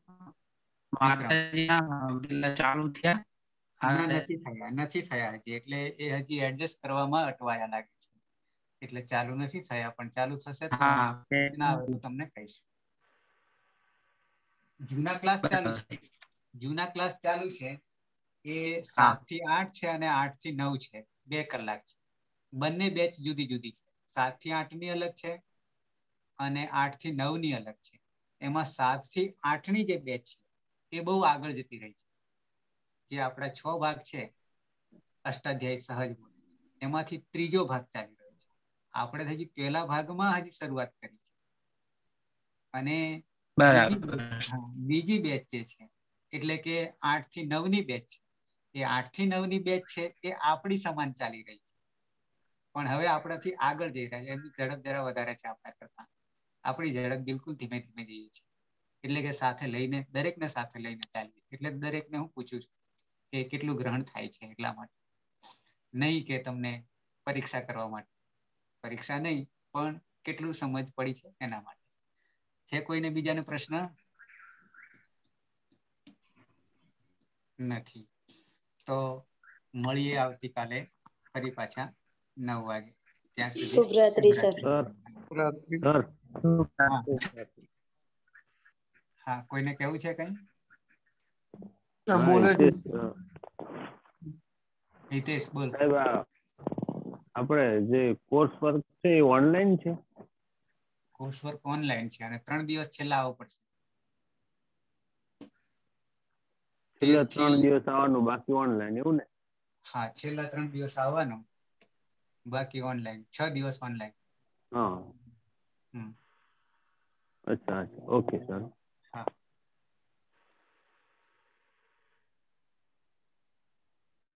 ચાલુ થયા? ના, નથી થયા નથી થયા હજી, એટલે એ હજી એડજસ્ટ કરવામાં અટવાયા લાગે છે એટલે ચાલુ નથી થયા, પણ ચાલુ થશે તો ના આવે તો તમને કહીશ. જૂના ક્લાસ ચાલુ છે, જૂના ક્લાસ ચાલુ છે એ સાત થી આઠ છે અને આઠ થી નવ છે, બે કલાક છે. બંને બેચ જુદી જુદી છે. સાત થી આઠ ની અલગ છે અને આઠ થી નવ ની અલગ છે. એમાં સાત થી આઠ ની જે બેચ છે એ બહુ આગળ જતી રહી છે. જે આપણા છ ભાગ છે અષ્ટાધ્યાયી સહજ બોધ, એમાંથી ત્રીજો ભાગ ચાલી રહ્યો છે. આપણે હજી પહેલા ભાગમાં હજી શરૂઆત કરી છે અને બીજી બીજી બેચ જે છે એટલે કે આઠ થી નવ ની બેચ છે, એ આઠ થી નવ ની બેચ છે એ આપણી સમાન ચાલી રહી છે પણ હવે આપણાથી આગળ જઈ રહ્યા છે. એમની ઝડપ જરા વધારે છે આપણા કરતા. આપણી ઝડપ બિલકુલ ધીમે ધીમે જઈએ છે એટલે કે સાથે લઈને દરેકને સાથે લઈને ચાલીએ છીએ. એટલે દરેકને હું પૂછું છું કે કેટલું ગ્રહણ થાય છે એટલા માટે, નહીં કે તમને પરીક્ષા કરવા માટે. પરીક્ષા નહીં પણ કેટલું સમજ પડી છે એના માટે. છે કોઈને બીજાને પ્રશ્ન? નથી. તો મળીએ આવતીકાલે ફરી પાછા નવ વાગે. ત્યાં સુધી શુભરાત્રી સર. હા, કોઈને કેવું છે કઈ? હિતેશ બોલ. આપણે જે કોર્સ વર્ક છે એ ઓનલાઈન છે? કોર્સ વર્ક ઓનલાઈન છે અને ત્રણ દિવસ છેલ્લા આવવું પડશે. છેલ્લા ત્રણ દિવસ આવવાનું, બાકી ઓનલાઈન, એવું ને? હા, છેલ્લા ત્રણ દિવસ આવવાનું, બાકી ઓનલાઈન. છ દિવસ ઓનલાઈન. હા, અચ્છા અચ્છા, ઓકે સર.